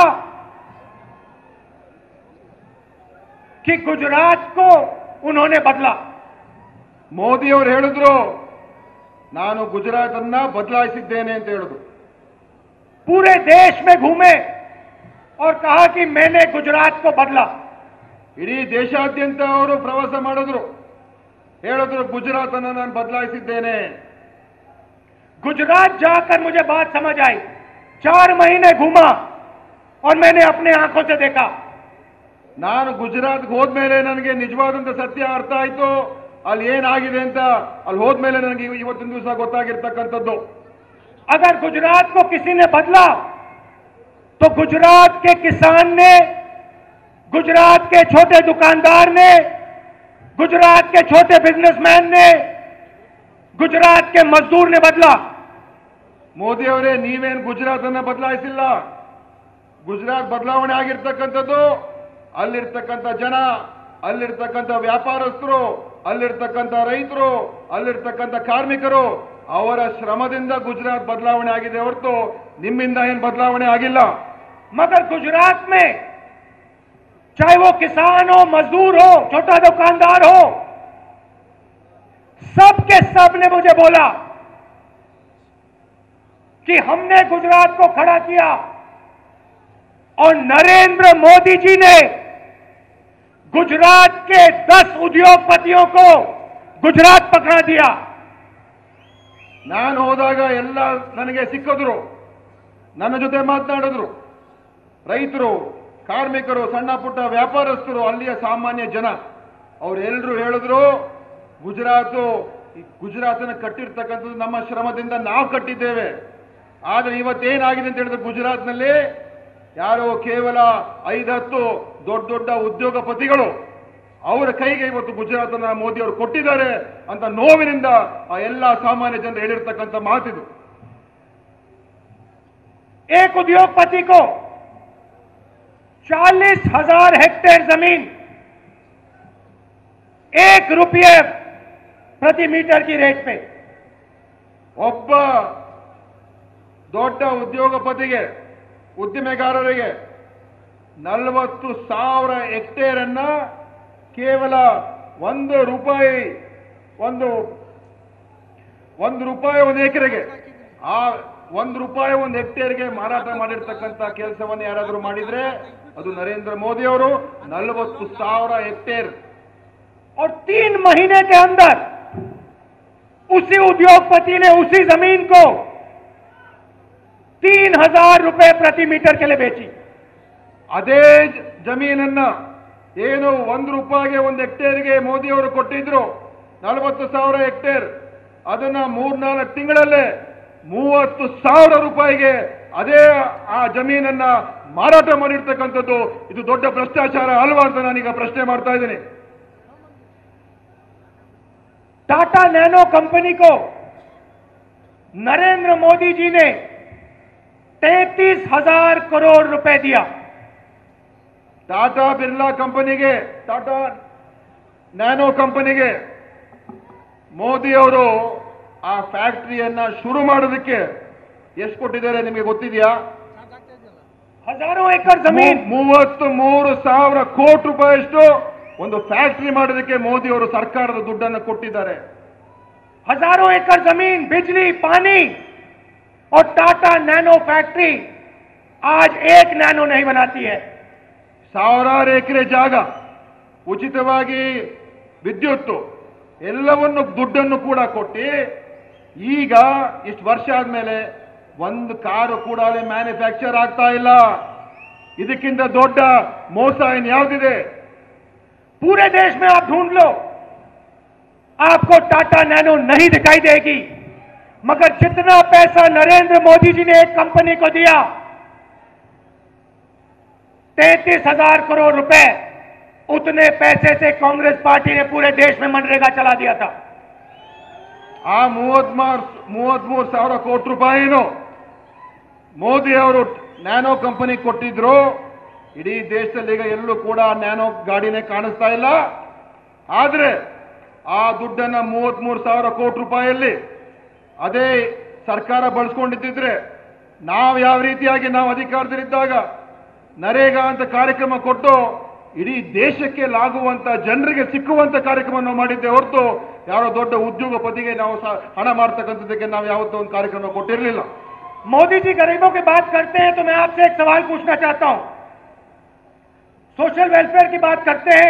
कि गुजरात को उन्होंने बदला. ಮೋದಿ ಅವರು ಹೇಳಿದ್ರು ನಾನು ಗುಜರಾತ್ ಅನ್ನ ಬದಲಾಯಿಸಿದ್ದೇನೆ ಅಂತ ಹೇಳಿದ್ರು. पूरे देश में घूमे और कहा कि मैंने गुजरात को बदला. ಇಡೀ ದೇಶಾದ್ಯಂತ ಅವರು ಪ್ರವಾಸ ಮಾಡಿದ್ರು, ಹೇಳಿದ್ರು ಗುಜರಾತ್ ಅನ್ನು ನಾನು ಬದಲಾಯಿಸಿದ್ದೇನೆ. गुजरात जाकर मुझे बात समझ आई. चार महीने घूमा और मैंने अपने आंखों से देखा. ನಾನು ಗುಜರಾತ್ಗೆ ಹೋದ್ಮೇಲೆ ನನಗೆ ನಿಜವಾದಂತ ಸತ್ಯ ಅರ್ಥ ಆಯ್ತು, ಅಲ್ಲಿ ಏನಾಗಿದೆ ಅಂತ ಅಲ್ಲಿ ಹೋದ್ಮೇಲೆ ನನಗೆ ಇವತ್ತಿನ ದಿವಸ ಗೊತ್ತಾಗಿರ್ತಕ್ಕಂಥದ್ದು. अगर गुजरात को किसी ने बदला तो गुजरात के किसान ने, गुजरात के छोटे दुकानदार ने, गुजरात के छोटे बिजनेसमैन ने, गुजरात के मजदूर ने बदला. ಮೋದಿ ಅವರೇ, ನೀವೇನು ಗುಜರಾತ್ ಅನ್ನ ಬದಲಾಯಿಸಿಲ್ಲ. ಗುಜರಾತ್ ಬದಲಾವಣೆ ಆಗಿರ್ತಕ್ಕಂಥದ್ದು ಅಲ್ಲಿರ್ತಕ್ಕಂಥ ಜನ, ಅಲ್ಲಿರ್ತಕ್ಕಂಥ ವ್ಯಾಪಾರಸ್ಥರು, ಅಲ್ಲಿರ್ತಕ್ಕಂಥ ರೈತರು, ಅಲ್ಲಿರ್ತಕ್ಕಂಥ ಕಾರ್ಮಿಕರು ಅವರ ಶ್ರಮದಿಂದ ಗುಜರಾತ್ ಬದಲಾವಣೆ ಆಗಿದೆ ಹೊರತು ನಿಮ್ಮಿಂದ ಏನು ಬದಲಾವಣೆ ಆಗಿಲ್ಲ. मगर गुजरात में चाहे वो किसान हो, मजदूर हो, छोटा दुकानदार हो, सब के सब ने मुझे बोला कि हमने गुजरात को खड़ा किया और नरेंद्र मोदी जी ने गुजरात के दस उद्योगपतियों को गुजरात पकड़ा दिया. ನಾನು ಹೋದಾಗ ಎಲ್ಲ ನನಗೆ ಸಿಕ್ಕಿದ್ರು, ನನ್ನ ಜೊತೆ ಮಾತನಾಡಿದ್ರು. ರೈತರು, ಕಾರ್ಮಿಕರು, ಸಣ್ಣ ಪುಟ್ಟ ವ್ಯಾಪಾರಸ್ಥರು, ಅಲ್ಲಿಯ ಸಾಮಾನ್ಯ ಜನ ಅವರೆಲ್ಲರೂ ಹೇಳಿದ್ರು ಗುಜರಾತು ಗುಜರಾತನ ಕಟ್ಟಿರ್ತಕ್ಕಂಥದ್ದು ನಮ್ಮ ಶ್ರಮದಿಂದ ನಾವು ಕಟ್ಟಿದ್ದೇವೆ. ಆದರೆ ಇವತ್ತೇನಾಗಿದೆ ಅಂತ ಹೇಳಿದ್ರೆ ಗುಜರಾತ್ನಲ್ಲಿ ಯಾರೋ ಕೇವಲ ಐದು ಹತ್ತು ದೊಡ್ಡ ದೊಡ್ಡ ಉದ್ಯೋಗಪತಿಗಳು ಅವರ ಕೈಗೆ ಇವತ್ತು ಗುಜರಾತನ್ನ ಮೋದಿ ಅವರು ಕೊಟ್ಟಿದ್ದಾರೆ ಅಂತ ನೋವಿನಿಂದ ಆ ಎಲ್ಲ ಸಾಮಾನ್ಯ ಜನರು ಹೇಳಿರ್ತಕ್ಕಂಥ ಮಾತಿದು. एक उद्योगपति को चालीस हजार हेक्टेयर जमीन एक रुपये प्रति मीटर की रेट पे, ಒಬ್ಬ ದೊಡ್ಡ ಉದ್ಯೋಗಪತಿಗೆ, ಉದ್ದಿಮೆಗಾರರಿಗೆ ನಲವತ್ತು ಸಾವಿರ ಹೆಕ್ಟೇರ್ ಅನ್ನ ಕೇವಲ ಒಂದು ರೂಪಾಯಿ ಒಂದು ಒಂದು ರೂಪಾಯಿ ಒಂದು ಎಕರೆಗೆ, ಆ ಒಂದು ರೂಪಾಯಿ ಒಂದು ಹೆಕ್ಟೇರ್ಗೆ ಮಾರಾಟ ಮಾಡಿರ್ತಕ್ಕಂಥ ಕೆಲಸವನ್ನು ಯಾರಾದರೂ ಮಾಡಿದ್ರೆ ಅದು ನರೇಂದ್ರ ಮೋದಿ ಅವರು. ನಲವತ್ತು ಸಾವಿರ ಹೆಕ್ಟೇರ್ और तीन महीने के अंदर उसी उद्योगपति ने उसी जमीन को तीन हजार रुपए प्रति मीटर के लिए बेची. ಅದೇ ಜಮೀನನ್ನ ಏನು ಒಂದು ರೂಪಾಯಿಗೆ ಒಂದು ಹೆಕ್ಟೇರ್ಗೆ ಮೋದಿ ಅವರು ಕೊಟ್ಟಿದ್ರು, ನಲವತ್ತು ಸಾವಿರ ಹೆಕ್ಟೇರ್, ಅದನ್ನ ಮೂರ್ನಾಲ್ಕು ತಿಂಗಳಲ್ಲೇ ಮೂವತ್ತು ಸಾವಿರ ರೂಪಾಯಿಗೆ ಅದೇ ಆ ಜಮೀನನ್ನ ಮಾರಾಟ ಮಾಡಿರ್ತಕ್ಕಂಥದ್ದು ಇದು ದೊಡ್ಡ ಭ್ರಷ್ಟಾಚಾರ ಅಲ್ವಾ ಅಂತ ನಾನೀಗ ಪ್ರಶ್ನೆ ಮಾಡ್ತಾ ಇದ್ದೀನಿ. टाटा नैनो कंपनी को नरेंद्र मोदी जी ने तैतीस हजार करोड़ रुपए दिया. ಟಾಟಾ ಬಿರ್ಲಾ ಕಂಪನಿಗೆ, ಟಾಟಾ ನ್ಯಾನೋ ಕಂಪನಿಗೆ ಮೋದಿ ಅವರು ಆ ಫ್ಯಾಕ್ಟರಿಯನ್ನ ಶುರು ಮಾಡೋದಕ್ಕೆ ಎಷ್ಟು ಕೊಟ್ಟಿದ್ದಾರೆ ನಿಮಗೆ ಗೊತ್ತಿದೆಯಾ? हजारों एकड़ जमीन, ಮೂವತ್ತು ಮೂರು ಸಾವಿರ ಕೋಟಿ ರೂಪಾಯಿಯಷ್ಟು ಒಂದು ಫ್ಯಾಕ್ಟರಿ ಮಾಡೋದಕ್ಕೆ ಮೋದಿ ಅವರು ಸರ್ಕಾರದ ದುಡ್ಡನ್ನು ಕೊಟ್ಟಿದ್ದಾರೆ. हजारों एकड़ जमीन, बिजली, पानी और टाटा नैनो फैक्ट्री आज एक नैनो नहीं बनाती है. ಸಾವಿರಾರು ಎಕರೆ ಜಾಗ, ಉಚಿತವಾಗಿ ವಿದ್ಯುತ್ತು, ಎಲ್ಲವನ್ನು ದುಡ್ಡನ್ನು ಕೂಡ ಕೊಟ್ಟು ಈಗ ಇಷ್ಟು ವರ್ಷ ಆದ್ಮೇಲೆ ಒಂದು ಕಾರು ಕೂಡ ಅಲ್ಲಿ ಮ್ಯಾನುಫ್ಯಾಕ್ಚರ್ ಆಗ್ತಾ ಇಲ್ಲ. ಇದಕ್ಕಿಂತ ದೊಡ್ಡ ಮೋಸ ಇನ್ ಯಾವುದಿದೆ? पूरे देश में आप ढूंढ लो, आपको टाटा नैनो नहीं दिखाई देगी. मगर जितना पैसा नरेंद्र मोदी जी ने एक कंपनी को दिया, तैतीस हजार करोड़ रुपए, उतने पैसे से कांग्रेस पार्टी ने पूरे देश में मनरेगा चला दिया था. ಆ ಮೂವತ್ಮೂರು ಮೂವತ್ಮೂರು ಸಾವಿರ ಕೋಟಿ ರೂಪಾಯಿನು ಮೋದಿ ಅವರು ನ್ಯಾನೋ ಕಂಪನಿ ಕೊಟ್ಟಿದ್ರು. ಇಡೀ ದೇಶದಲ್ಲಿ ಈಗ ಎಲ್ಲೂ ಕೂಡ ನ್ಯಾನೋ ಗಾಡಿನೇ ಕಾಣಿಸ್ತಾ ಇಲ್ಲ. ಆದರೆ ಆ ದುಡ್ಡನ್ನ ಮೂವತ್ಮೂರು ಸಾವಿರ ಕೋಟಿ ರೂಪಾಯಿಯಲ್ಲಿ ಅದೇ ಸರ್ಕಾರ ಬಳಸ್ಕೊಂಡಿದ್ದಿದ್ರೆ ನಾವು ಯಾವ ರೀತಿಯಾಗಿ ನಾವು ಅಧಿಕಾರದಲ್ಲಿದ್ದಾಗ ನರೇಗಾ ಅಂತ ಕಾರ್ಯಕ್ರಮ ಕೊಟ್ಟು ಇಡೀ ದೇಶಕ್ಕೆ ಲಾಗುವಂತ ಜನರಿಗೆ ಸಿಕ್ಕುವಂತ ಕಾರ್ಯಕ್ರಮ ಮಾಡಿದ್ದೆ ಹೊರತು ಯಾರೋ ದೊಡ್ಡ ಉದ್ಯೋಗಪತಿಗೆ ನಾವು ಹಣ ಮಾಡ್ತಕ್ಕಂಥದ್ದಕ್ಕೆ ನಾವು ಯಾವತ್ತೂ ಒಂದು ಕಾರ್ಯಕ್ರಮ ಕೊಟ್ಟಿರಲಿಲ್ಲ. मोदी जी गरीबों की बात करते हैं तो मैं आपसे एक सवाल पूछना चाहता हूं. सोशल वेलफेयर की बात करते हैं,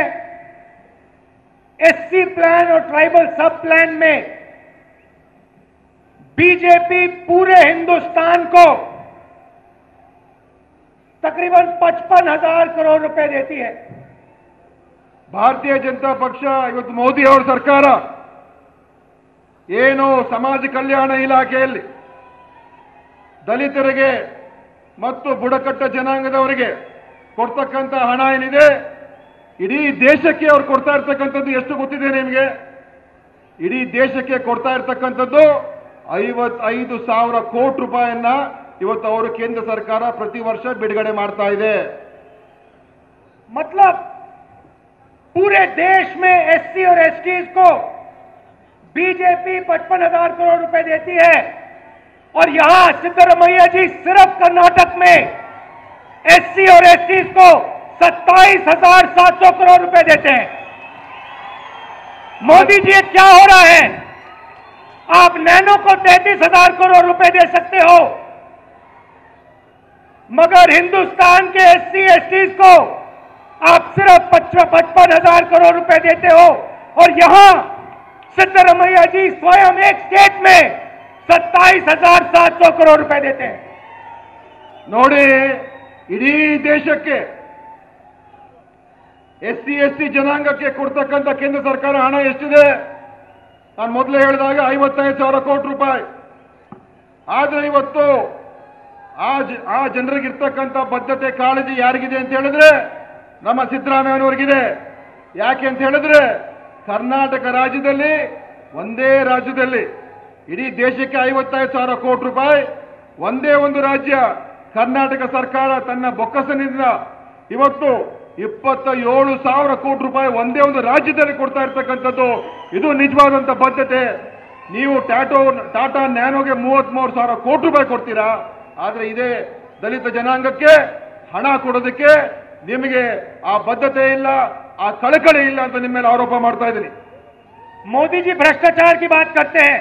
एससी प्लान और ट्राइबल सब प्लान में बीजेपी पूरे हिंदुस्तान को तकरीबन पचपन हजार करोड़ रुपए देती है. ಭಾರತೀಯ ಜನತಾ ಪಕ್ಷ ಇವತ್ತು ಮೋದಿ ಅವರ ಸರ್ಕಾರ ಏನು ಸಮಾಜ ಕಲ್ಯಾಣ ಇಲಾಖೆಯಲ್ಲಿ ದಲಿತರಿಗೆ ಮತ್ತು ಬುಡಕಟ್ಟ ಜನಾಂಗದವರಿಗೆ ಕೊಡ್ತಕ್ಕಂಥ ಹಣ ಏನಿದೆ ಇಡೀ ದೇಶಕ್ಕೆ ಅವ್ರು ಕೊಡ್ತಾ ಇರ್ತಕ್ಕಂಥದ್ದು ಎಷ್ಟು ಗೊತ್ತಿದೆ ನಿಮಗೆ? ಇಡೀ ದೇಶಕ್ಕೆ ಕೊಡ್ತಾ ಇರ್ತಕ್ಕಂಥದ್ದು ಐವತ್ತೈದು ಸಾವಿರ ಕೋಟಿ ರೂಪಾಯಿಯನ್ನ ಇವತ್ತು ಅವರು ಕೇಂದ್ರ ಸರ್ಕಾರ ಪ್ರತಿ ವರ್ಷ ಬಿಡುಗಡೆ ಮಾಡ್ತಾ ಇದೆ. मतलब पूरे देश में एससी और एसटी को बीजेपी पचपन हजार करोड़ रुपए देती है और यहां सिद्धरमैया जी सिर्फ कर्नाटक में एससी और एसटी को सत्ताईस हजार सात सौ करोड़ रुपए देते हैं. मोदी जी क्या हो रहा है? आप नैनो को तैंतीस हजार करोड़ रुपए दे सकते हो मगर हिंदुस्तान के एससी एसटी को आप सिर्फ पचपन हजार करोड़ रुपए देते हो और यहां सिद्धरमैया जी स्वयं एक स्टेट में सत्ताईस हजार सात सौ करोड़ रुपए देते हैं. ನೋಡಿ, ಇಡೀ ದೇಶಕ್ಕೆ ಎಸ್ಸಿ ಎಸ್ಟಿ ಜನಾಂಗಕ್ಕೆ ಕೊಡ್ತಕ್ಕಂಥ ಕೇಂದ್ರ ಸರ್ಕಾರ ಹಣ ಎಷ್ಟಿದೆ? ನಾನು ಮೊದಲೇ ಹೇಳಿದಾಗ ಐವತ್ತೈದು ಸಾವಿರ ಕೋಟಿ ರೂಪಾಯಿ. ಆದ್ರೆ ಇವತ್ತು ಆ ಆ ಜನರಿಗಿರ್ತಕ್ಕಂಥ ಬದ್ಧತೆ ಕಾಳಜಿ ಯಾರಿಗಿದೆ ಅಂತ ಹೇಳಿದ್ರೆ ನಮ್ಮ ಸಿದ್ದರಾಮಯ್ಯನವರಿಗಿದೆ. ಯಾಕೆ ಅಂತ ಹೇಳಿದ್ರೆ ಕರ್ನಾಟಕ ರಾಜ್ಯದಲ್ಲಿ ಒಂದೇ ರಾಜ್ಯದಲ್ಲಿ ಇಡೀ ದೇಶಕ್ಕೆ ಐವತ್ತೈದು ಸಾವಿರ ಕೋಟಿ ರೂಪಾಯಿ ಒಂದೇ ಒಂದು ರಾಜ್ಯ ಕರ್ನಾಟಕ ಸರ್ಕಾರ ತನ್ನ ಬೊಕ್ಕಸನಿಂದ ಇವತ್ತು ಇಪ್ಪತ್ತ ಏಳು ಸಾವಿರ ಕೋಟಿ ರೂಪಾಯಿ ಒಂದೇ ಒಂದು ರಾಜ್ಯದಲ್ಲಿ ಕೊಡ್ತಾ ಇರ್ತಕ್ಕಂಥದ್ದು. ಇದು ನಿಜವಾದಂತ ಬದ್ಧತೆ. ನೀವು ಟಾಟೋ ಟಾಟಾ ನ್ಯಾನೋಗೆ ಮೂವತ್ಮೂರು ಸಾವಿರ ಕೋಟಿ ರೂಪಾಯಿ ಕೊಡ್ತೀರಾ, ಆದ್ರೆ ಇದೇ ದಲಿತ ಜನಾಂಗಕ್ಕೆ ಹಣ ಕೊಡೋದಕ್ಕೆ ನಿಮಗೆ ಆ ಬದ್ಧತೆ ಇಲ್ಲ, ಆ ಕಳಕಳಿ ಇಲ್ಲ ಅಂತ ನಿಮ್ಮ ಮೇಲೆ ಆರೋಪ ಮಾಡ್ತಾ ಇದ್ದೀನಿ. मोदी जी भ्रष्टाचार की बात करते हैं.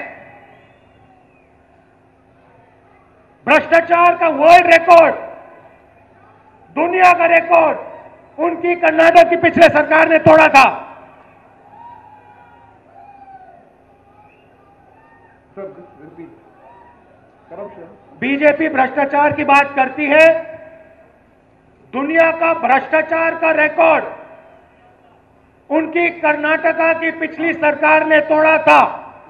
भ्रष्टाचार का वर्ल्ड रिकॉर्ड, दुनिया का रिकॉर्ड उनकी कर्नाटक की पिछले सरकार ने तोड़ा था. बीजेपी भ्रष्टाचार की बात करती है. दुनिया का भ्रष्टाचार का रिकॉर्ड उनकी कर्नाटका की पिछली सरकार ने तोड़ा था.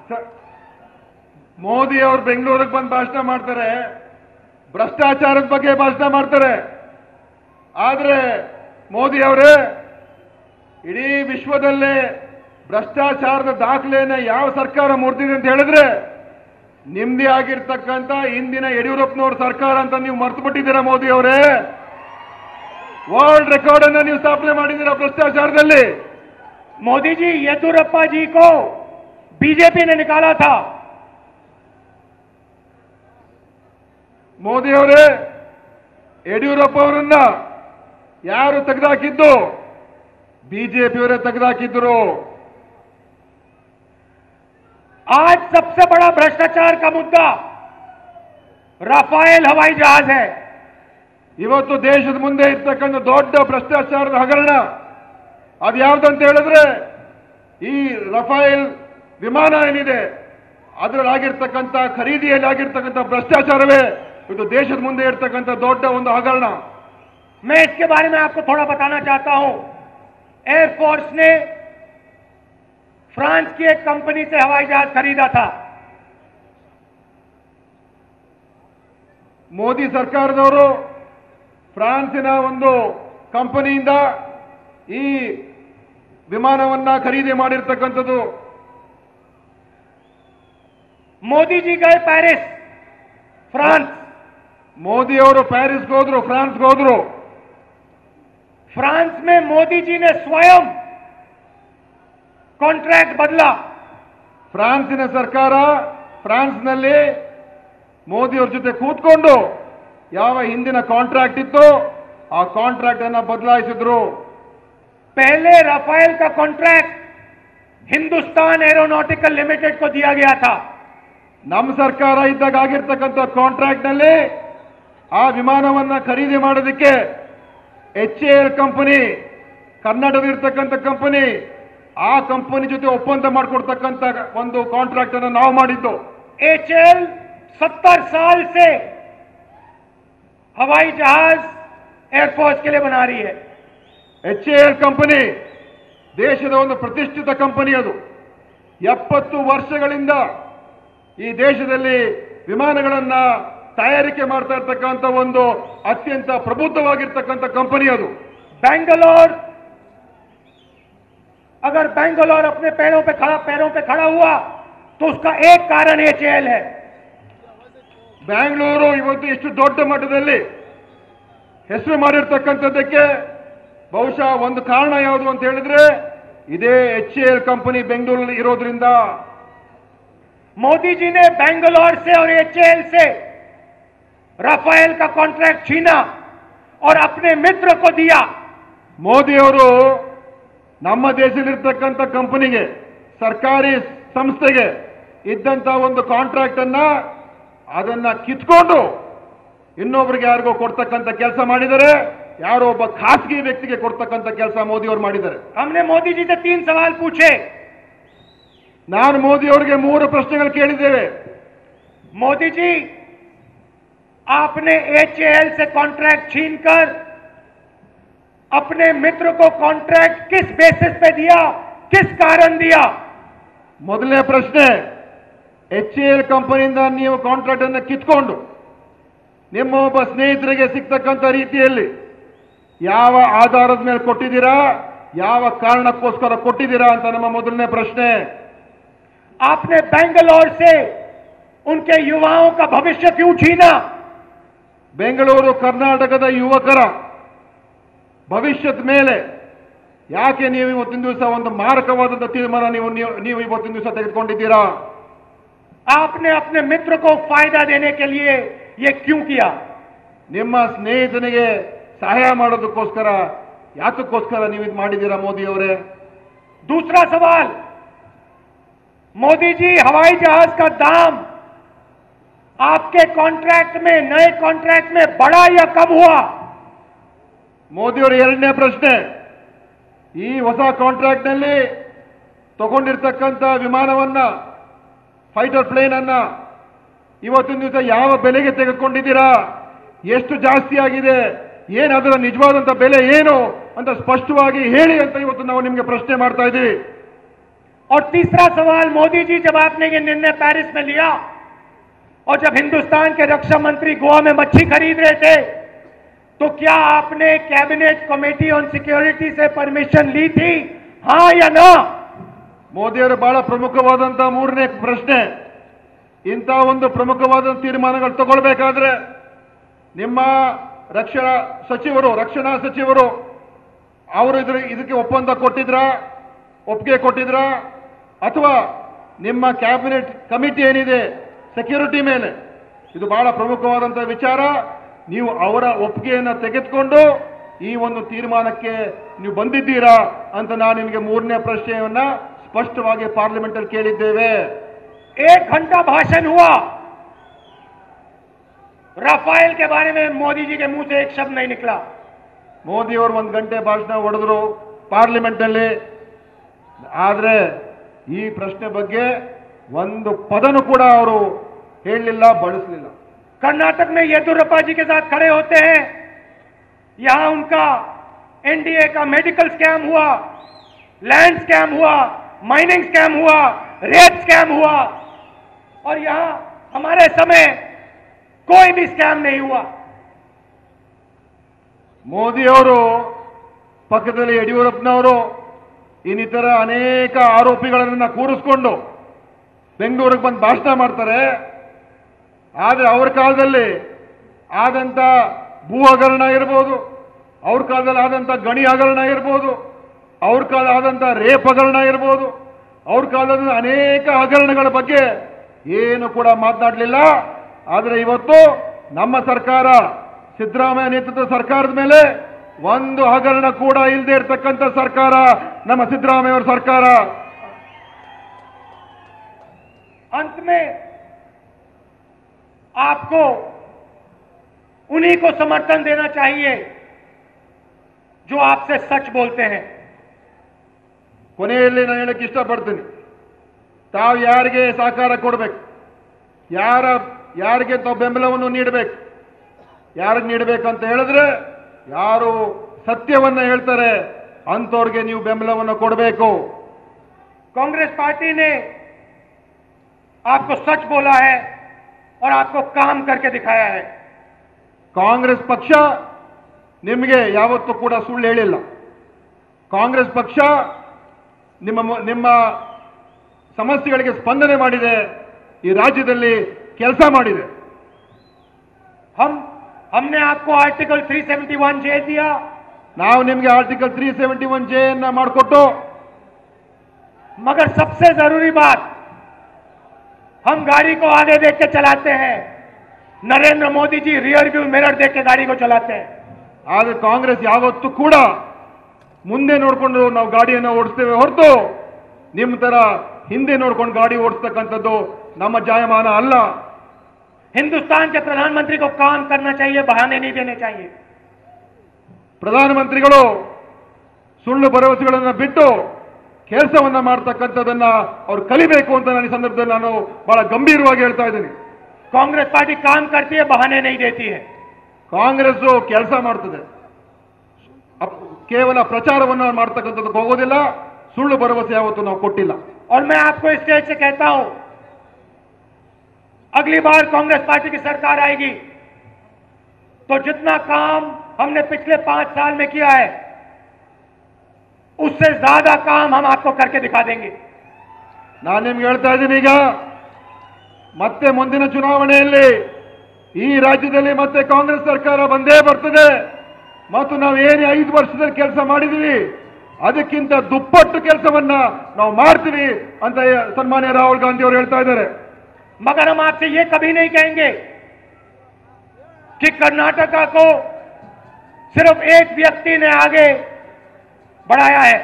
ಮೋದಿ ಅವರು ಬೆಂಗಳೂರಿಗೆ ಬಂದು ಭಾಷಣ ಮಾಡ್ತಾರೆ, ಭ್ರಷ್ಟಾಚಾರದ ಬಗ್ಗೆ ಭಾಷಣ ಮಾಡ್ತಾರೆ. ಆದ್ರೆ ಮೋದಿ ಅವರೇ ಇಡೀ ವಿಶ್ವದಲ್ಲೇ ಭ್ರಷ್ಟಾಚಾರದ ದಾಖಲೆಯನ್ನ ಯಾವ ಸರ್ಕಾರ ಮುರಿದಿದೆ ಅಂತ ಹೇಳಿದ್ರೆ ನಿಮ್ದೇ ಆಗಿರ್ತಕ್ಕಂಥ ಇಂದಿನ ಯಡಿಯೂರಪ್ಪನವರ ಸರ್ಕಾರ ಅಂತ ನೀವು ಮರ್ತು ಬಿಟ್ಟಿದ್ದೀರಾ. ಮೋದಿ ಅವರೇ ವರ್ಲ್ಡ್ ರೆಕಾರ್ಡ್ ಅನ್ನ ನೀವು ಸ್ಥಾಪನೆ ಮಾಡಿದ್ದೀರಾ ಭ್ರಷ್ಟಾಚಾರದಲ್ಲಿ. मोदी जी येदियुरप्पा जी को बीजेपी ने निकाला था. ಮೋದಿ ಅವರೇ ಯಡಿಯೂರಪ್ಪ ಅವರನ್ನ ಯಾರು ತೆಗೆದಾಕಿದ್ದು? ಬಿಜೆಪಿಯವರೇ ತೆಗೆದಾಕಿದ್ರು. आज सबसे बड़ा भ्रष्टाचार का मुद्दा राफेल हवाई जहाज है. ಇವತ್ತು ದೇಶದ ಮುಂದೆ ಇರ್ತಕ್ಕಂಥ ದೊಡ್ಡ ಭ್ರಷ್ಟಾಚಾರದ ಹಗರಣ ಅದು ಯಾವ್ದಂತ ಹೇಳಿದ್ರೆ ಈ ರಫೇಲ್ ವಿಮಾನ ಏನಿದೆ ಅದರಲ್ಲಾಗಿರ್ತಕ್ಕಂಥ ಖರೀದಿಯಲ್ಲಿ ಆಗಿರ್ತಕ್ಕಂಥ ಭ್ರಷ್ಟಾಚಾರವೇ ಇದು ದೇಶದ ಮುಂದೆ ಇರ್ತಕ್ಕಂಥ ದೊಡ್ಡ ಒಂದು ಹಗರಣ. मैं इसके बारे में आपको थोड़ा बताना चाहता हूं. एयरफोर्स ने फ्रांस की एक कंपनी से हवाई जहाज खरीदा था. ಮೋದಿ ಸರ್ಕಾರದವರು ಫ್ರಾನ್ಸಿನ ಒಂದು ಕಂಪನಿಯಿಂದ ಈ ವಿಮಾನವನ್ನ ಖರೀದಿ ಮಾಡಿರ್ತಕ್ಕಂಥದ್ದು. मोदी जी गए पेरिस, फ्रांस. ಮೋದಿ ಅವರು ಪ್ಯಾರಿಸ್ಗೆ ಹೋದ್ರು, ಫ್ರಾನ್ಸ್ಗೆ ಹೋದ್ರು. फ्रांस में मोदी जी ने स्वयं कॉन्ट्रैक्ट बदला. ಫ್ರಾನ್ಸಿನ ಸರ್ಕಾರ ಫ್ರಾನ್ಸ್ನಲ್ಲಿ ಮೋದಿ ಅವ್ರ ಜೊತೆ ಕೂತ್ಕೊಂಡು ಯಾವ ಹಿಂದಿನ ಕಾಂಟ್ರಾಕ್ಟ್ ಇತ್ತು ಆ ಕಾಂಟ್ರಾಕ್ಟ್ ಅನ್ನ ಬದಲಾಯಿಸಿದ್ರು. पहले राफेल का कॉन्ट्रैक्ट हिंदुस्तान एरोनॉटिकल लिमिटेड को दिया गया था। ನಮ್ಮ ಸರ್ಕಾರ ಇದ್ದಾಗ ಆಗಿರ್ತಕ್ಕಂಥ ಕಾಂಟ್ರಾಕ್ಟ್ ನಲ್ಲಿ ಆ ವಿಮಾನವನ್ನ ಖರೀದಿ ಮಾಡೋದಕ್ಕೆ ಎಚ್ ಎ ಎಲ್ ಕಂಪನಿ, ಕರ್ನಾಟಕದಲ್ಲಿರ್ತಕ್ಕಂಥ ಕಂಪನಿ, ಆ ಕಂಪನಿ ಜೊತೆ ಒಪ್ಪಂದ ಮಾಡಿಕೊಡ್ತಕ್ಕಂಥ ಒಂದು ಕಾಂಟ್ರಾಕ್ಟ್ ಅನ್ನು ನಾವು ಮಾಡಿದ್ದು। एच ए एल सत्तर साल से हवाई जहाज एयरफोर्स के लिए बना रही है। ಎಚ್ ಎ ಎಲ್ ಕಂಪನಿ ದೇಶದ ಒಂದು ಪ್ರತಿಷ್ಠಿತ ಕಂಪನಿ, ಅದು ಎಪ್ಪತ್ತು ವರ್ಷಗಳಿಂದ ಈ ದೇಶದಲ್ಲಿ ವಿಮಾನಗಳನ್ನ ತಯಾರಿಕೆ ಮಾಡ್ತಾ ಇರತಕ್ಕಂಥ ಒಂದು ಅತ್ಯಂತ ಪ್ರಬುದ್ಧವಾಗಿರ್ತಕ್ಕಂಥ ಕಂಪನಿ ಅದು। बेंगलोर, अगर बेंगलोर अपने पैरों पे खड़ा पैरों पे खड़ा हुआ तो उसका एक कारण एच ए एल है। ಬೆಂಗಳೂರು ಇವತ್ತು ಇಷ್ಟು ದೊಡ್ಡ ಮಟ್ಟದಲ್ಲಿ ಹೆಸರು ಮಾಡಿರ್ತಕ್ಕಂಥದ್ದಕ್ಕೆ ಬಹುಶಃ ಒಂದು ಕಾರಣ ಯಾವುದು ಅಂತ ಹೇಳಿದ್ರೆ ಇದೇ ಎಚ್ ಎ ಎಲ್ ಕಂಪನಿ ಬೆಂಗಳೂರಲ್ಲಿ ಇರೋದ್ರಿಂದ। मोदी जी ने बेंगलोर से और एच ए एल से राफेल का कॉन्ट्रैक्ट छीना और अपने मित्र को दिया। ಮೋದಿ ಅವರು ನಮ್ಮ ದೇಶದಲ್ಲಿರ್ತಕ್ಕಂಥ ಕಂಪನಿಗೆ, ಸರ್ಕಾರಿ ಸಂಸ್ಥೆಗೆ ಇದ್ದಂತ ಒಂದು ಕಾಂಟ್ರಾಕ್ಟ್ ಅನ್ನ ಅದನ್ನ ಕಿತ್ಕೊಂಡು ಇನ್ನೊಬ್ಬರಿಗೆ ಯಾರಿಗೋ ಕೊಡ್ತಕ್ಕಂಥ ಕೆಲಸ ಮಾಡಿದರೆ, ಯಾರೋ ಒಬ್ಬ ಖಾಸಗಿ ವ್ಯಕ್ತಿಗೆ ಕೊಡ್ತಕ್ಕಂಥ ಕೆಲಸ ಮೋದಿ ಅವರು ಮಾಡಿದ್ದಾರೆ। हमने मोदी जी से तीन सवाल पूछे। ನಾನು ಮೋದಿ ಅವರಿಗೆ ಮೂರು ಪ್ರಶ್ನೆಗಳು ಕೇಳಿದ್ದೇವೆ। मोदी जी, आपने एच ए एल से कॉन्ट्रैक्ट छीनकर अपने मित्र को कॉन्ट्रैक्ट किस बेसिस पे दिया, किस कारण दिया? ಮೊದಲನೇ ಪ್ರಶ್ನೆ, ಎಚ್ ಎ ಎಲ್ ಕಂಪನಿಯಿಂದ ನೀವು ಕಾಂಟ್ರಾಕ್ಟ್ ಅನ್ನು ಕಿತ್ಕೊಂಡು ನಿಮ್ಮ ಒಬ್ಬ ಸ್ನೇಹಿತರಿಗೆ ಸಿಗ್ತಕ್ಕಂಥ ರೀತಿಯಲ್ಲಿ ಯಾವ ಆಧಾರದ ಮೇಲೆ ಕೊಟ್ಟಿದ್ದೀರಾ, ಯಾವ ಕಾರಣಕ್ಕೋಸ್ಕರ ಕೊಟ್ಟಿದ್ದೀರಾ ಅಂತ ನಮ್ಮ ಮೊದಲನೇ ಪ್ರಶ್ನೆ। आपने बेंगलोर से उनके युवाओं का भविष्य क्यों छीना? ಬೆಂಗಳೂರು ಕರ್ನಾಟಕದ ಯುವಕರ ಭವಿಷ್ಯದ ಮೇಲೆ ಯಾಕೆ ನೀವು ಇವತ್ತಿನ ದಿವಸ ಒಂದು ಮಾರಕವಾದಂಥ ತೀರ್ಮಾನ ನೀವು ನೀವು ಇವತ್ತಿನ ದಿವಸ ತೆಗೆದುಕೊಂಡಿದ್ದೀರಾ? आपने अपने मित्र को फायदा देने के लिए ये क्यों किया? ನಿಮ್ಮ ಸ್ನೇಹಿತನಿಗೆ ಸಹಾಯ ಮಾಡೋದಕ್ಕೋಸ್ಕರ ಯಾತಕ್ಕೋಸ್ಕರ ನೀವು ಇದು ಮಾಡಿದ್ದೀರಾ ಮೋದಿ ಅವರೇ? दूसरा सवाल, मोदी जी, हवाई जहाज का दाम आपके कॉन्ट्रैक्ट में, नए कॉन्ट्रैक्ट में बढ़ा या कम हुआ? ಮೋದಿ ಅವರ ಎರಡನೇ ಪ್ರಶ್ನೆ, ಈ ಹೊಸ ಕಾಂಟ್ರಾಕ್ಟ್ ನಲ್ಲಿ ತಗೊಂಡಿರ್ತಕ್ಕಂಥ ವಿಮಾನವನ್ನ, ಫೈಟರ್ ಪ್ಲೇನ್ ಅನ್ನ ಇವತ್ತಿನ ದಿವಸ ಯಾವ ಬೆಲೆಗೆ ತೆಗೆದುಕೊಂಡಿದ್ದೀರಾ, ಎಷ್ಟು ಜಾಸ್ತಿ ಆಗಿದೆ, ಏನು ಅದರ ನಿಜವಾದಂಥ ಬೆಲೆ ಏನು ಅಂತ ಸ್ಪಷ್ಟವಾಗಿ ಹೇಳಿ ಅಂತ ಇವತ್ತು ನಾವು ನಿಮಗೆ ಪ್ರಶ್ನೆ ಮಾಡ್ತಾ ಇದ್ದೀವಿ। और तीसरा सवाल, मोदी जी, जब आपने ये निर्णय पेरिस में लिया और जब हिंदुस्तान के रक्षा मंत्री गोवा में मच्छी खरीद रहे थे, तो क्या आपने कैबिनेट कमेटी ऑन सिक्योरिटी से परमिशन ली थी, हाँ या ना? ಮೋದಿ ಅವರು ಬಹಳ ಪ್ರಮುಖವಾದಂತಹ ಮೂರನೇ ಪ್ರಶ್ನೆ, ಇಂಥ ಒಂದು ಪ್ರಮುಖವಾದ ತೀರ್ಮಾನಗಳು ತಗೊಳ್ಬೇಕಾದ್ರೆ ನಿಮ್ಮ ರಕ್ಷಣಾ ಸಚಿವರು ರಕ್ಷಣಾ ಸಚಿವರು ಅವರು ಇದ್ರ ಇದಕ್ಕೆ ಒಪ್ಪಂದ ಕೊಟ್ಟಿದ್ರಾ, ಒಪ್ಪಿಗೆ ಕೊಟ್ಟಿದ್ರಾ, ಅಥವಾ ನಿಮ್ಮ ಕ್ಯಾಬಿನೆಟ್ ಕಮಿಟಿ ಏನಿದೆ ಸೆಕ್ಯೂರಿಟಿ ಮೇಲೆ, ಇದು ಬಹಳ ಪ್ರಮುಖವಾದಂತಹ ವಿಚಾರ, ನೀವು ಅವರ ಒಪ್ಪಿಗೆಯನ್ನು ತೆಗೆದುಕೊಂಡು ಈ ಒಂದು ತೀರ್ಮಾನಕ್ಕೆ ನೀವು ಬಂದಿದ್ದೀರಾ ಅಂತ ನಾನು ನಿಮಗೆ ಮೂರನೇ ಪ್ರಶ್ನೆಯನ್ನ ಸ್ಪಷ್ಟವಾಗಿ ಪಾರ್ಲಿಮೆಂಟ್ ಅಲ್ಲಿ ಕೇಳಿದ್ದೇವೆ। एक घंटा भाषण हुआ, राफेल के बारे में मोदी जी के मुंह से एक शब्द नहीं निकला। ಮೋದಿ ಅವರು ಒಂದು ಗಂಟೆ ಭಾಷಣ ಹೊಡೆದ್ರು ಪಾರ್ಲಿಮೆಂಟ್ ನಲ್ಲಿ, ಆದ್ರೆ ಈ ಪ್ರಶ್ನೆ ಬಗ್ಗೆ ಒಂದು ಪದನೂ ಕೂಡ ಅವರು ಹೇಳಲಿಲ್ಲ, ಬಳಸಲಿಲ್ಲ। कर्नाटक में येदियुरप्पा जी के साथ खड़े होते हैं, यहां उनका एन डी ए का मेडिकल स्कैम हुआ, लैंड स्कैम हुआ, माइनिंग स्कैम हुआ, रेप स्कैम हुआ, और यहां हमारे समय कोई भी स्कैम नहीं हुआ। ಮೋದಿ ಅವರು ಪಕ್ಕದಲ್ಲಿ ಯಡಿಯೂರಪ್ಪನವರು ಇನ್ನಿತರ ಅನೇಕ ಆರೋಪಿಗಳನ್ನ ಕೂರಿಸ್ಕೊಂಡು ಬೆಂಗಳೂರಿಗೆ ಬಂದು ಭಾಷಣ ಮಾಡ್ತಾರೆ, ಆದರೆ ಅವ್ರ ಕಾಲದಲ್ಲಿ ಆದಂತ ಭೂ ಹಗರಣ ಇರ್ಬೋದು, ಅವ್ರ ಕಾಲದಲ್ಲಿ ಆದಂತ ಗಣಿ ಹಗರಣ ಇರ್ಬೋದು, ಅವ್ರ ಕಾಲ ಆದಂತ ರೇಪ್ ಹಗರಣ ಇರ್ಬೋದು, ಅವ್ರ ಕಾಲದ ಅನೇಕ ಹಗರಣಗಳ ಬಗ್ಗೆ ಏನು ಕೂಡ ಮಾತನಾಡಲಿಲ್ಲ। ಆದರೆ ಇವತ್ತು ನಮ್ಮ ಸರ್ಕಾರ, ಸಿದ್ದರಾಮಯ್ಯ ನೇತೃತ್ವದ ಸರ್ಕಾರದ ಮೇಲೆ ಒಂದು ಹಗರಣ ಕೂಡ ಇಲ್ಲದೆ ಇರತಕ್ಕಂಥ ಸರ್ಕಾರ ನಮ್ಮ ಸಿದ್ದರಾಮಯ್ಯ ಅವರ ಸರ್ಕಾರ. अंत में आपको उन्हीं को समर्थन देना चाहिए जो आपसे सच बोलते हैं. ಕೊನೆಯಲ್ಲಿ ನಾನು ಹೇಳಕ್ಕೆ ಇಷ್ಟಪಡ್ತೀನಿ, ತಾವು ಯಾರಿಗೆ ಸಹಕಾರ ಕೊಡಬೇಕು, ಯಾರ ಯಾರಿಗೆ ತಾವು ಬೆಂಬಲವನ್ನು ನೀಡಬೇಕು, ಯಾರಿಗೆ ನೀಡಬೇಕಂತ ಹೇಳಿದ್ರೆ ಯಾರು ಸತ್ಯವನ್ನ ಹೇಳ್ತಾರೆ ಅಂಥವ್ರಿಗೆ ನೀವು ಬೆಂಬಲವನ್ನು ಕೊಡಬೇಕು. कांग्रेस पार्टी ने आपको सच बोला है और आपको काम करके दिखाया है. ಕಾಂಗ್ರೆಸ್ ಪಕ್ಷ ನಿಮಗೆ ಯಾವತ್ತೂ ಕೂಡ ಸುಳ್ಳು ಹೇಳಿಲ್ಲ. ಕಾಂಗ್ರೆಸ್ ಪಕ್ಷ ನಿಮ್ಮ ನಿಮ್ಮ ಸಮಸ್ಯೆಗಳಿಗೆ ಸ್ಪಂದನೆ ಮಾಡಿದೆ, ಈ ರಾಜ್ಯದಲ್ಲಿ ಕೆಲಸ ಮಾಡಿದೆ. हम हमने आपको आर्टिकल तीन सौ इकहत्तर जे दिया. ನಾವು ನಿಮಗೆ ಆರ್ಟಿಕಲ್ तीन सौ इकहत्तर जे ಅನ್ನ ಮಾಡಿಕೊಟ್ಟು, मगर सबसे जरूरी बात, हम गाड़ी को आगे देख के चलाते हैं. Narendra Modi ji rear view mirror देख के गाड़ी को चलाते हैं. ಆದ್ರೆ ಕಾಂಗ್ರೆಸ್ ಯಾವತ್ತೂ ಕೂಡ ಮುಂದೆ ನೋಡಿಕೊಂಡು ನಾವು ಗಾಡಿಯನ್ನು ಓಡಿಸ್ತೇವೆ ಹೊರತು ನಿಮ್ಮ ತರ ಹಿಂದೆ ನೋಡ್ಕೊಂಡು ಗಾಡಿ ಓಡಿಸ್ತಕ್ಕಂಥದ್ದು ನಮ್ಮ ಜಾಯಮಾನ ಅಲ್ಲ. हिंदुस्तान के प्रधानमंत्री को काम करना चाहिए, बहाने नहीं देने चाहिए. ಪ್ರಧಾನಮಂತ್ರಿಗಳು ಸುಳ್ಳು ಭರವಸೆಗಳನ್ನು ಬಿಟ್ಟು ಕೆಲಸವನ್ನ ಮಾಡ್ತಕ್ಕಂಥದ್ದನ್ನ ಅವ್ರು ಕಲಿಬೇಕು ಅಂತ ನಾನು ಈ ಸಂದರ್ಭದಲ್ಲಿ ನಾನು ಬಹಳ ಗಂಭೀರವಾಗಿ ಹೇಳ್ತಾ ಇದ್ದೀನಿ. कांग्रेस पार्टी काम करती है, बहाने नहीं देती है. ಕಾಂಗ್ರೆಸ್ ಕೆಲಸ ಮಾಡ್ತದೆ, ಕೇವಲ ಪ್ರಚಾರವನ್ನು ಮಾಡ್ತಕ್ಕಂಥದ್ದಕ್ಕೆ ಹೋಗೋದಿಲ್ಲ, ಸುಳ್ಳು ಭರವಸೆ ಯಾವತ್ತೂ ನಾವು ಕೊಟ್ಟಿಲ್ಲ. और मैं आपको इस स्टेज से कहता हूं, अगली बार कांग्रेस पार्टी की सरकार आएगी तो जितना काम हमने पिछले पांच साल में किया है उससे ज्यादा काम हम आपको करके दिखा देंगे. ನಾನು ನಿಮ್ಗೆ ಹೇಳ್ತಾ ಇದ್ದೀನಿ, ಈಗ ಮತ್ತೆ ಮುಂದಿನ ಚುನಾವಣೆಯಲ್ಲಿ ಈ ರಾಜ್ಯದಲ್ಲಿ ಮತ್ತೆ ಕಾಂಗ್ರೆಸ್ ಸರ್ಕಾರ ಬಂದೇ ಬರ್ತದೆ ಮತ್ತು ನಾವು ಏನು ಐದು ವರ್ಷದಲ್ಲಿ ಕೆಲಸ ಮಾಡಿದೀವಿ ಅದಕ್ಕಿಂತ ದುಪ್ಪಟ್ಟು ಕೆಲಸವನ್ನ ನಾವು ಮಾಡ್ತೀವಿ ಅಂತ ಸನ್ಮಾನ್ಯ ರಾಹುಲ್ ಗಾಂಧಿ ಅವರು ಹೇಳ್ತಾ ಇದ್ದಾರೆ. मगर हम आपसे ये कभी नहीं कहेंगे कि कर्नाटका को सिर्फ एक व्यक्ति ने आगे बढ़ाया है.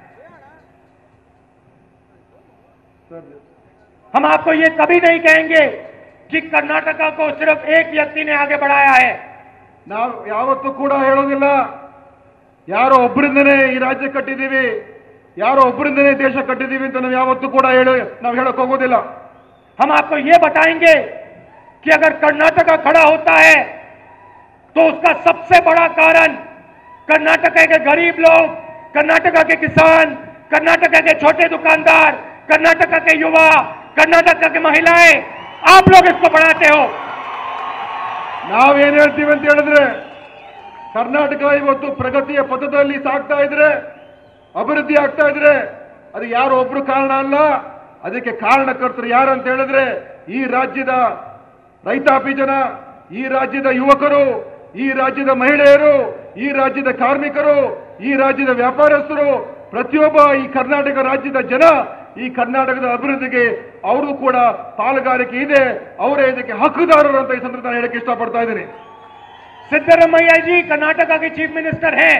हम आपको ये कभी नहीं कहेंगे कि कर्नाटका को सिर्फ एक व्यक्ति ने आगे बढ़ाया है. ನಾವು ಯಾವತ್ತೂ ಕೂಡ ಹೇಳೋದಿಲ್ಲ ಯಾರೋ ಒಬ್ಬರಿಂದನೇ ಈ ರಾಜ್ಯ ಕಟ್ಟಿದ್ದೀವಿ, ಯಾರೋ ಒಬ್ಬರಿಂದನೇ ದೇಶ ಕಟ್ಟಿದ್ದೀವಿ ಅಂತ ನಾವು ಯಾವತ್ತೂ ಕೂಡ ಹೇಳಿ ನಾವು ಹೇಳಕ್ ಹೋಗೋದಿಲ್ಲ. हम आपको ये बताएंगे कि अगर कर्नाटका खड़ा होता है तो उसका सबसे बड़ा कारण कर्नाटका के गरीब लोग, कर्नाटका के किसान, कर्नाटका के छोटे दुकानदार, कर्नाटका के युवा, कर्नाटका की महिलाएं, आप लोग इसको बढ़ाते हो. ನಾವೇನ್ ಹೇಳ್ತೀವಿ ಅಂತ ಹೇಳಿದ್ರೆ, ಕರ್ನಾಟಕ ಇವತ್ತು ಪ್ರಗತಿಯ ಪಥದಲ್ಲಿ ಸಾಗ್ತಾ ಇದ್ರೆ, ಅಭಿವೃದ್ಧಿ ಆಗ್ತಾ ಇದ್ರೆ ಅದು ಯಾರೋ ಒಬ್ರು ಕಾರಣ ಅಲ್ಲ. ಅದಕ್ಕೆ ಕಾರಣಕರ್ತರು ಯಾರು ಅಂತ ಹೇಳಿದ್ರೆ ಈ ರಾಜ್ಯದ ರೈತಾಪಿ ಜನ, ಈ ರಾಜ್ಯದ ಯುವಕರು, ಈ ರಾಜ್ಯದ ಮಹಿಳೆಯರು, ಈ ರಾಜ್ಯದ ಕಾರ್ಮಿಕರು, ಈ ರಾಜ್ಯದ ವ್ಯಾಪಾರಸ್ಥರು, ಪ್ರತಿಯೊಬ್ಬ ಈ ಕರ್ನಾಟಕ ರಾಜ್ಯದ ಜನ ಈ ಕರ್ನಾಟಕದ ಅಭಿವೃದ್ಧಿಗೆ ಅವರು ಕೂಡ ಪಾಲುಗಾರಿಕೆ ಇದೆ, ಅವರೇ ಇದಕ್ಕೆ ಹಕ್ಕುದಾರರು ಅಂತ ಈ ಸಂದರ್ಭದಲ್ಲಿ ಹೇಳಕ್ಕೆ ಇಷ್ಟಪಡ್ತಾ ಇದ್ದೀನಿ. सिद्धरामैया जी कर्नाटका के चीफ मिनिस्टर हैं,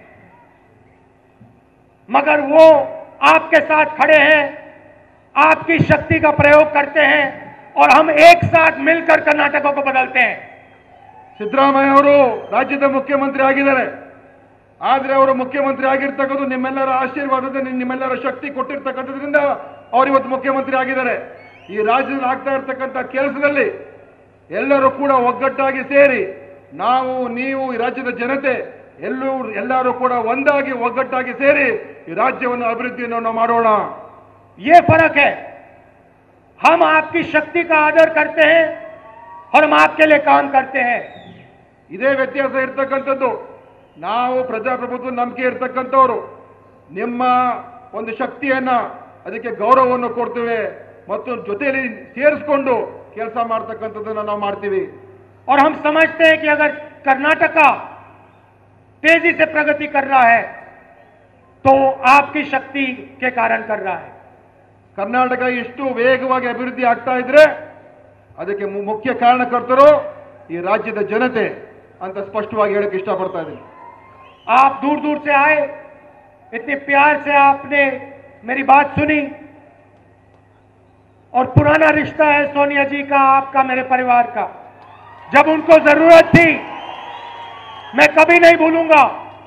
मगर वो आपके साथ खड़े हैं, आपकी शक्ति का प्रयोग करते हैं और हम एक साथ मिलकर कर्नाटका को बदलते हैं. ಸಿದ್ದರಾಮಯ್ಯ ಅವರು ರಾಜ್ಯದ ಮುಖ್ಯಮಂತ್ರಿ ಆಗಿದ್ದಾರೆ, ಆದ್ರೆ ಅವರು ಮುಖ್ಯಮಂತ್ರಿ ಆಗಿರ್ತಕ್ಕಂಥ ನಿಮ್ಮೆಲ್ಲರ ಆಶೀರ್ವಾದದ ನಿಮ್ಮೆಲ್ಲರ ಶಕ್ತಿ ಕೊಟ್ಟಿರ್ತಕ್ಕಂಥದ್ರಿಂದ ಅವರು ಇವತ್ತು ಮುಖ್ಯಮಂತ್ರಿ ಆಗಿದ್ದಾರೆ. ಈ ರಾಜ್ಯದಲ್ಲಿ ಆಗ್ತಾ ಇರ್ತಕ್ಕಂಥ ಕೆಲಸದಲ್ಲಿ ಎಲ್ಲರೂ ಕೂಡ ಒಗ್ಗಟ್ಟಾಗಿ ಸೇರಿ ನಾವು ನೀವು ಈ ರಾಜ್ಯದ ಜನತೆ ಎಲ್ಲೂ ಎಲ್ಲರೂ ಕೂಡ ಒಂದಾಗಿ ಒಗ್ಗಟ್ಟಾಗಿ ಸೇರಿ ಈ ರಾಜ್ಯವನ್ನು ಅಭಿವೃದ್ಧಿಯನ್ನು ನಾವು ಮಾಡೋಣ. ये फर्क है, हम आपकी शक्ति का आदर करते हैं और हम आपके लिए काम करते हैं. ಇದೇ ವ್ಯತ್ಯಾಸ ಇರ್ತಕ್ಕಂಥದ್ದು. ನಾವು ಪ್ರಜಾಪ್ರಭುತ್ವ ನಂಬಿಕೆ ಇರ್ತಕ್ಕಂಥವ್ರು, ನಿಮ್ಮ ಒಂದು ಶಕ್ತಿಯನ್ನ ಅದಕ್ಕೆ ಗೌರವವನ್ನು ಕೊಡ್ತೇವೆ ಮತ್ತು ಜೊತೆಯಲ್ಲಿ ಸೇರಿಸಿಕೊಂಡು ಕೆಲಸ ಮಾಡ್ತಕ್ಕಂಥದ್ದನ್ನ ನಾವು ಮಾಡ್ತೀವಿ. और हम समझते हैं कि अगर कर्नाटका तेजी से प्रगति कर रहा है तो आपकी शक्ति के कारण कर रहा है. ಕರ್ನಾಟಕ ಇಷ್ಟು ವೇಗವಾಗಿ ಅಭಿವೃದ್ಧಿ ಆಗ್ತಾ ಇದ್ರೆ ಅದಕ್ಕೆ ಮುಖ್ಯ ಕಾರಣಕರ್ತರು ಈ ರಾಜ್ಯದ ಜನತೆ ಅಂತ ಸ್ಪಷ್ಟವಾಗಿ ಹೇಳಕ್ಕೆ ಇಷ್ಟಪಡ್ತಾ ಇದ್ದೀನಿ. आप दूर दूर से आए, इतने प्यार से आपने मेरी बात सुनी और पुराना रिश्ता है सोनिया जी का, आपका, मेरे परिवार का। जब उनको जरूरत थी, मैं कभी नहीं भूलूंगा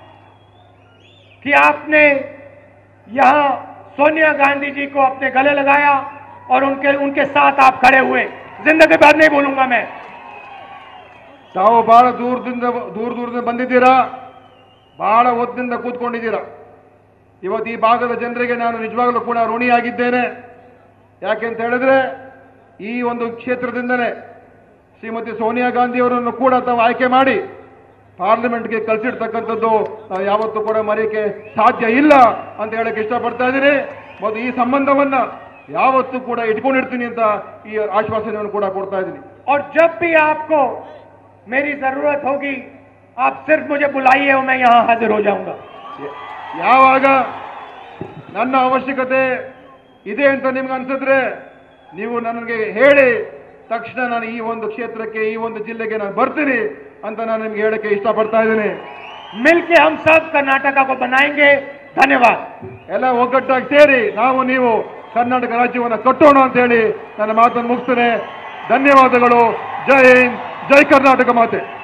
कि आपने यहां सोनिया गांधी जी को अपने गले लगाया और उनके उनके साथ आप खड़े हुए। जिंदगी भर नहीं भूलूंगा मैं। ತಾವು ಬಹಳ ದೂರದಿಂದ ದೂರ ದೂರದಿಂದ ಬಂದಿದ್ದೀರಾ, ಬಹಳ ಹೊತ್ತಿನಿಂದ ಕೂತ್ಕೊಂಡಿದ್ದೀರಾ. ಇವತ್ತು ಈ ಭಾಗದ ಜನರಿಗೆ ನಾನು ನಿಜವಾಗಲೂ ಕೂಡ ಋಣಿಯಾಗಿದ್ದೇನೆ. ಯಾಕೆಂತ ಹೇಳಿದ್ರೆ ಈ ಒಂದು ಕ್ಷೇತ್ರದಿಂದಲೇ ಶ್ರೀಮತಿ ಸೋನಿಯಾ ಗಾಂಧಿ ಅವರನ್ನು ಕೂಡ ತಾವು ಆಯ್ಕೆ ಮಾಡಿ ಪಾರ್ಲಿಮೆಂಟ್ಗೆ ಕಳಿಸಿರ್ತಕ್ಕಂಥದ್ದು ನಾವು ಯಾವತ್ತೂ ಕೂಡ ಮರೆಯಕ್ಕೆ ಸಾಧ್ಯ ಇಲ್ಲ ಅಂತ ಹೇಳಕ್ಕೆ ಇಷ್ಟಪಡ್ತಾ ಇದ್ದೀನಿ. ಮತ್ತು ಈ ಸಂಬಂಧವನ್ನ ಯಾವತ್ತೂ ಕೂಡ ಇಟ್ಕೊಂಡಿರ್ತೀನಿ ಅಂತ ಈ ಆಶ್ವಾಸನೆಯನ್ನು ಕೂಡ ಕೊಡ್ತಾ ಇದ್ದೀನಿ. और जब भी आपको मेरी जरूरत होगी, आप सिर्फ मुझे बुलाइए और मैं यहां हाजिर हो जाऊंगा. ಯಾವಾಗ ನನ್ನ ಅವಶ್ಯಕತೆ ಇದೆ ಅಂತ ನಿಮ್ಗೆ ಅನ್ಸಿದ್ರೆ ನೀವು ನನಗೆ ಹೇಳಿ, ತಕ್ಷಣ ನಾನು ಈ ಒಂದು ಕ್ಷೇತ್ರಕ್ಕೆ, ಈ ಒಂದು ಜಿಲ್ಲೆಗೆ ನಾನು ಬರ್ತೀನಿ ಅಂತ ನಾನು ನಿಮ್ಗೆ ಹೇಳಕ್ಕೆ ಇಷ್ಟಪಡ್ತಾ ಇದ್ದೀನಿ. मिलके हम सब कर्नाटका को बनाएंगे. धन्यवाद. ಎಲ್ಲ ಒಗ್ಗಟ್ಟಾಗಿ ಸೇರಿ ನಾವು ನೀವು ಕರ್ನಾಟಕ ರಾಜ್ಯವನ್ನು ಕಟ್ಟೋಣ ಅಂತ ಹೇಳಿ ನನ್ನ ಮಾತನ್ನು ಮುಗಿಸ್ತೇನೆ. ಧನ್ಯವಾದಗಳು. ಜೈ ಹಿಂದ್, ಜೈ ಕರ್ನಾಟಕ ಮಾತೆ.